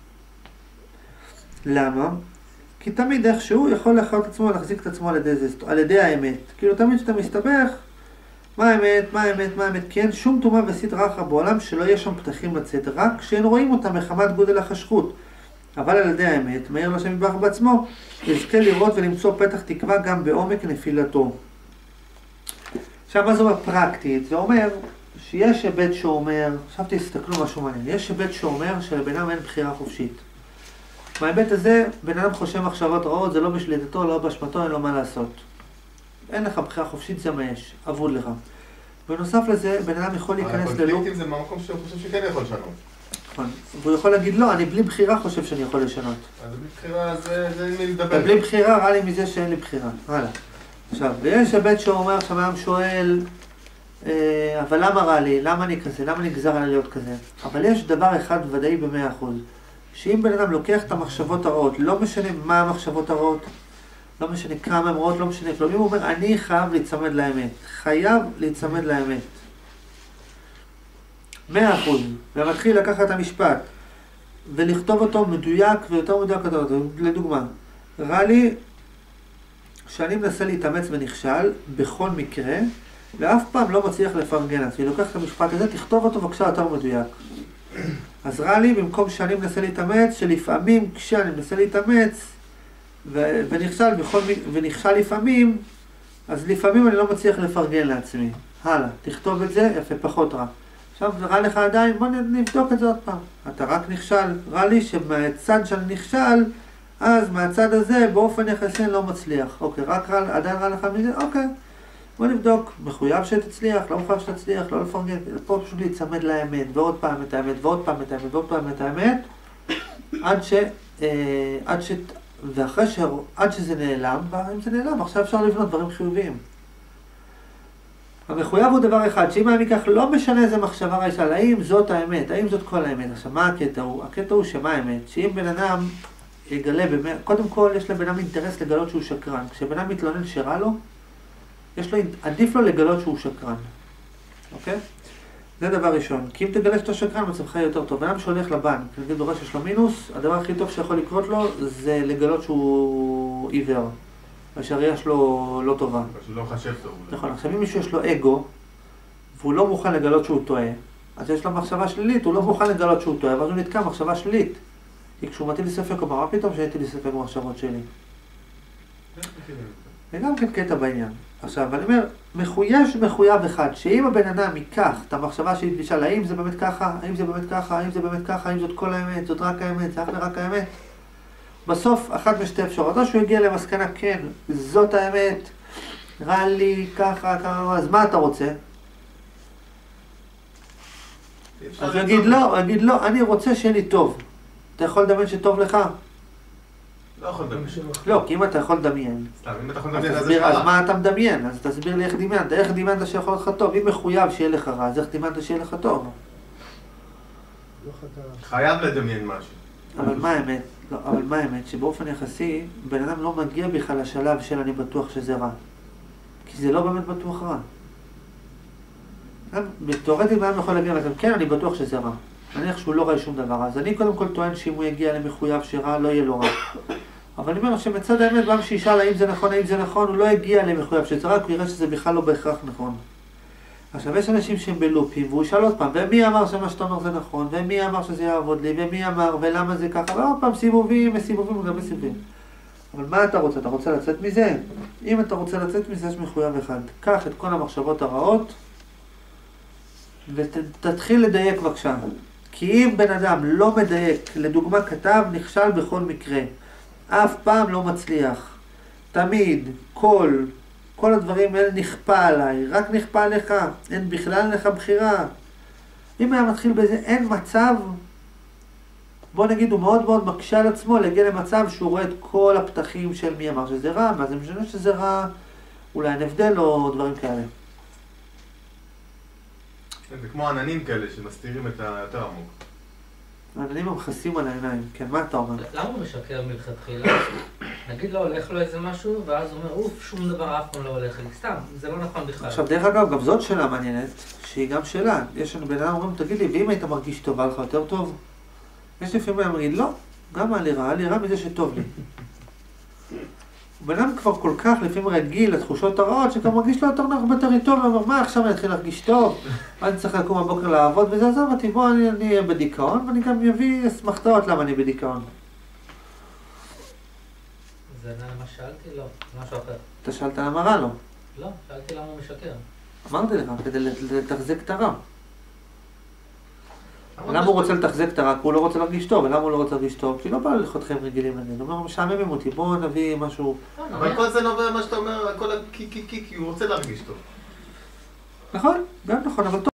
למה? כי תמיד איכשהו יכול להחיות את עצמו, להחזיק את עצמו על ידי זה, על ידי האמת. כאילו תמיד שאתה מסתבך, מה האמת? מה האמת? מה האמת? כי אין שום טומאה וסטרא אחרא בעולם שלא יהיה שם פתחים לצאת, רק כשאין רואים אותם מחמת גודל החשכות. אבל על ידי האמת, מאיר לו השם יתברך בעצמו, יזכה לראות ולמצוא פתח תקווה גם בעומק נפילתו. עכשיו, מה זה אומר פרקטית? זה אומר שיש היבט שאומר, עכשיו תסתכלו משהו מעניין, יש היבט שאומר שלבן אדם אין בחירה חופשית. מההיבט הזה, בן אדם חושב מחשבות רעות, זה לא בשליטתו, לא באשמתו, אין לו מה לעשות. אין לך בחירה חופשית, זה מה יש, אבוד לך. בנוסף לזה, בן אדם יכול להיכנס ללופ. הקונפליקטים זה מהמקום שהוא חושב שכן יכול לשנות. נכון. והוא יכול להגיד, לא, אני בלי בחירה חושב שאני יכול לשנות. אז בלי בחירה זה אין מי לדבר. בלי בחירה, רע לי מזה שאין לי בחירה. הלאה. עכשיו, ויש היבט שאומר, שהאדם שואל, אה, אבל למה רע לי? למה אני כזה? למה נגזר עלי להיות כזה? אבל יש דבר אחד ודאי במאה אחוז. שאם בן אדם לוקח את המחשבות הרעות, לא משנה מה המחשבות הרעות, לא משנה כמה הן רעות, לא משנה כלום. אם הוא אומר, אני חייב להיצמד לאמת. חייב להיצמד לאמת. מאה אחוז. ומתחיל לקחת את המשפט ולכתוב אותו מדויק ויותר מדויק אותו. לדוגמה, רע לי שאני מנסה להתאמץ ונכשל בכל מקרה, ואף פעם לא מצליח לפרגן. אז אני לוקח את המשפט הזה, תכתוב אותו בבקשה יותר מדויק. אז רע לי, במקום שאני מנסה להתאמץ, שלפעמים כשאני מנסה להתאמץ ו- ונכשל, בכל, ונכשל לפעמים, אז לפעמים אני לא מצליח לפרגן לעצמי. הלאה, תכתוב את זה, יפה, פחות רע. עכשיו, רע לך עדיין, בוא נבדוק את זה עוד פעם. אתה רק נכשל. רע לי שמהצד שאני נכשל, אז מהצד הזה באופן יחסי אני לא מצליח. אוקיי, רק רע, עדיין רע לך מזה? אוקיי. בוא נבדוק, מחויב שתצליח, לא מחויב שתצליח, לא לפרגן, פה פשוט להצמד לאמת, ועוד פעם את האמת, ועוד פעם את האמת, ועוד פעם את האמת, עד ש... אה, עד ש... ואחרי ש... עד שזה נעלם, ואם זה נעלם, עכשיו אפשר לבנות דברים חיוביים. המחויב הוא דבר אחד, שאם אני אקח, לא משנה איזה מחשבה רעישה, האם זאת האמת, האם זאת כל האמת. עכשיו, מה הקטע הוא? הקטע הוא שמה האמת? שאם בן אדם יגלה, במא... קודם כל יש לבן אדם אינטרס לגלות שהוא שקרן. כשבן אדם מתלונן שרע לו, יש לו, עדיף לו לגלות שהוא שקרן, אוקיי? זה דבר ראשון. כי אם תגלה שאתה שקרן, מצבך יהיה יותר טוב. בן אדם שהולך לבנק, נגיד דורש שיש לו מינוס, הדבר הכי טוב שיכול לקרות לו, זה לגלות שהוא עיוור. והשריעה שלו לא טובה. שהוא לא חשב טוב. נכון, עכשיו אם מישהו יש לו אגו, והוא לא מוכן לגלות שהוא טועה, אז יש לו מחשבה שלילית, הוא לא מוכן לגלות שהוא טועה, ואז הוא נתקע מחשבה שלילית. כי כשהוא מטיל לי ספק, הוא אומר, מה פתאום שהייתי לי ספק במחשבות שלי? זה גם כן קטע בעניין. עכשיו, אני אומר, מחויש מחויב אחד, שאם הבן אדם ייקח את המחשבה שהיא תשאל, האם זה באמת ככה, האם זה באמת ככה, האם זה באמת ככה, האם זאת כל האמת, זאת רק האמת, זה רק האמת, בסוף, אחת משתי אפשרות, או שהוא הגיע למסקנה, כן, זאת האמת, רע לי, ככה, ככה, אז מה אתה רוצה? אז הוא יגיד לא, הוא יגיד לא, אני רוצה שיהיה לי טוב. אתה יכול לדמיין שטוב לך? לא יכול לדמיין. לא, כי אם אתה יכול לדמיין, סתם, אם אתה יכול אז לדמיין, אז תסביר, זה אז חרא. מה אתה מדמיין? אז תסביר לי איך דמיינת, איך דמיינת שיכול לך טוב? אם מחויב שיהיה לך רע, אז איך דמיינת שיהיה לך טוב? חייב לדמיין משהו. אבל מה האמת? לא, אבל מה האמת? שבאופן יחסי, בן אדם לא מגיע בכלל לשלב של אני בטוח שזה רע. כי זה לא באמת בטוח רע. בתיאורטית בן אדם יכול להגיע לזה, כן, אני בטוח שזה רע. נניח שהוא לא ראה שום דבר. אז אני קודם כל טוען שאם הוא יגיע למחויב שרע, לא יהיה לו רע. אבל אני אומר שמצד האמת, גם שישאל האם זה נכון, האם זה נכון, הוא לא יגיע למחויב שזה רע, כי הוא יראה שזה בכלל לא בהכרח נכון. עכשיו, יש אנשים שהם בלופים, והוא ישאל עוד פעם, ומי אמר שמה שאתה אומר זה נכון, ומי אמר שזה יעבוד לי, ומי אמר, ולמה זה ככה, ועוד פעם סיבובים וסיבובים וגם סיבובים. אבל מה אתה רוצה? אתה רוצה לצאת מזה? אם אתה רוצה לצאת מזה, יש מחויב אחד. קח את כל המחשבות הרעות, ותתחיל לדייק בבקשה. כי אם בן אדם לא מדייק, לדוגמה כתב, נכשל בכל מקרה. אף פעם לא מצליח. תמיד, כל, כל הדברים האלה נכפה עליי, רק נכפה עליך, אין בכלל לך בחירה. אם היה מתחיל בזה, אין מצב, בוא נגיד, הוא מאוד מאוד מקשה על עצמו להגיע למצב שהוא רואה את כל הפתחים של מי אמר שזה רע, מה זה משנה שזה רע, אולי אין הבדל או דברים כאלה. זה כמו עננים כאלה שמסתירים את היותר עמוק. העננים המכסים על העיניים, כן, מה אתה אומר? למה הוא משקר מלכתחילה? נגיד לו, הולך לו איזה משהו, ואז הוא אומר, אוף, שום דבר אף פעם לא הולך לי. סתם, זה לא נכון בכלל. עכשיו, דרך אגב, גם זאת שאלה מעניינת, שהיא גם שאלה. יש לנו בן אדם אומרים, תגיד לי, ואם היית מרגיש טוב, היה לך יותר טוב? יש לפעמים אני אומר, לא, גם היה לי רע, היה לי רע מזה שטוב לי. בן אדם כבר כל כך לפעמים רגיל לתחושות הרעות, שכבר מרגיש לו יותר נוח בטריטוריה, ואומר, מה עכשיו אני אתחיל להרגיש טוב? אני צריך לקום בבוקר לעבוד, וזה עזוב אותי, בוא אני אהיה בדיכאון, ואני גם אביא אסמכתאות למה אני בדיכאון. זה למה שאלתי? לא, זה משהו אחר. אתה שאלת למה רע לו? לא, שאלתי למה הוא משקר. אמרתי לך, כדי לתחזק את הרע. למה הוא רוצה לתחזק את הרע? כי הוא לא רוצה להרגיש טוב, ולמה הוא לא רוצה להרגיש טוב? כי לא בא לחותכם רגילים לזה. הוא אומר, משעממים אותי, בואו נביא משהו... אבל כל זה נובע מה שאתה אומר, הכל הקי קי קי, כי הוא רוצה להרגיש טוב. נכון, גם נכון, אבל טוב.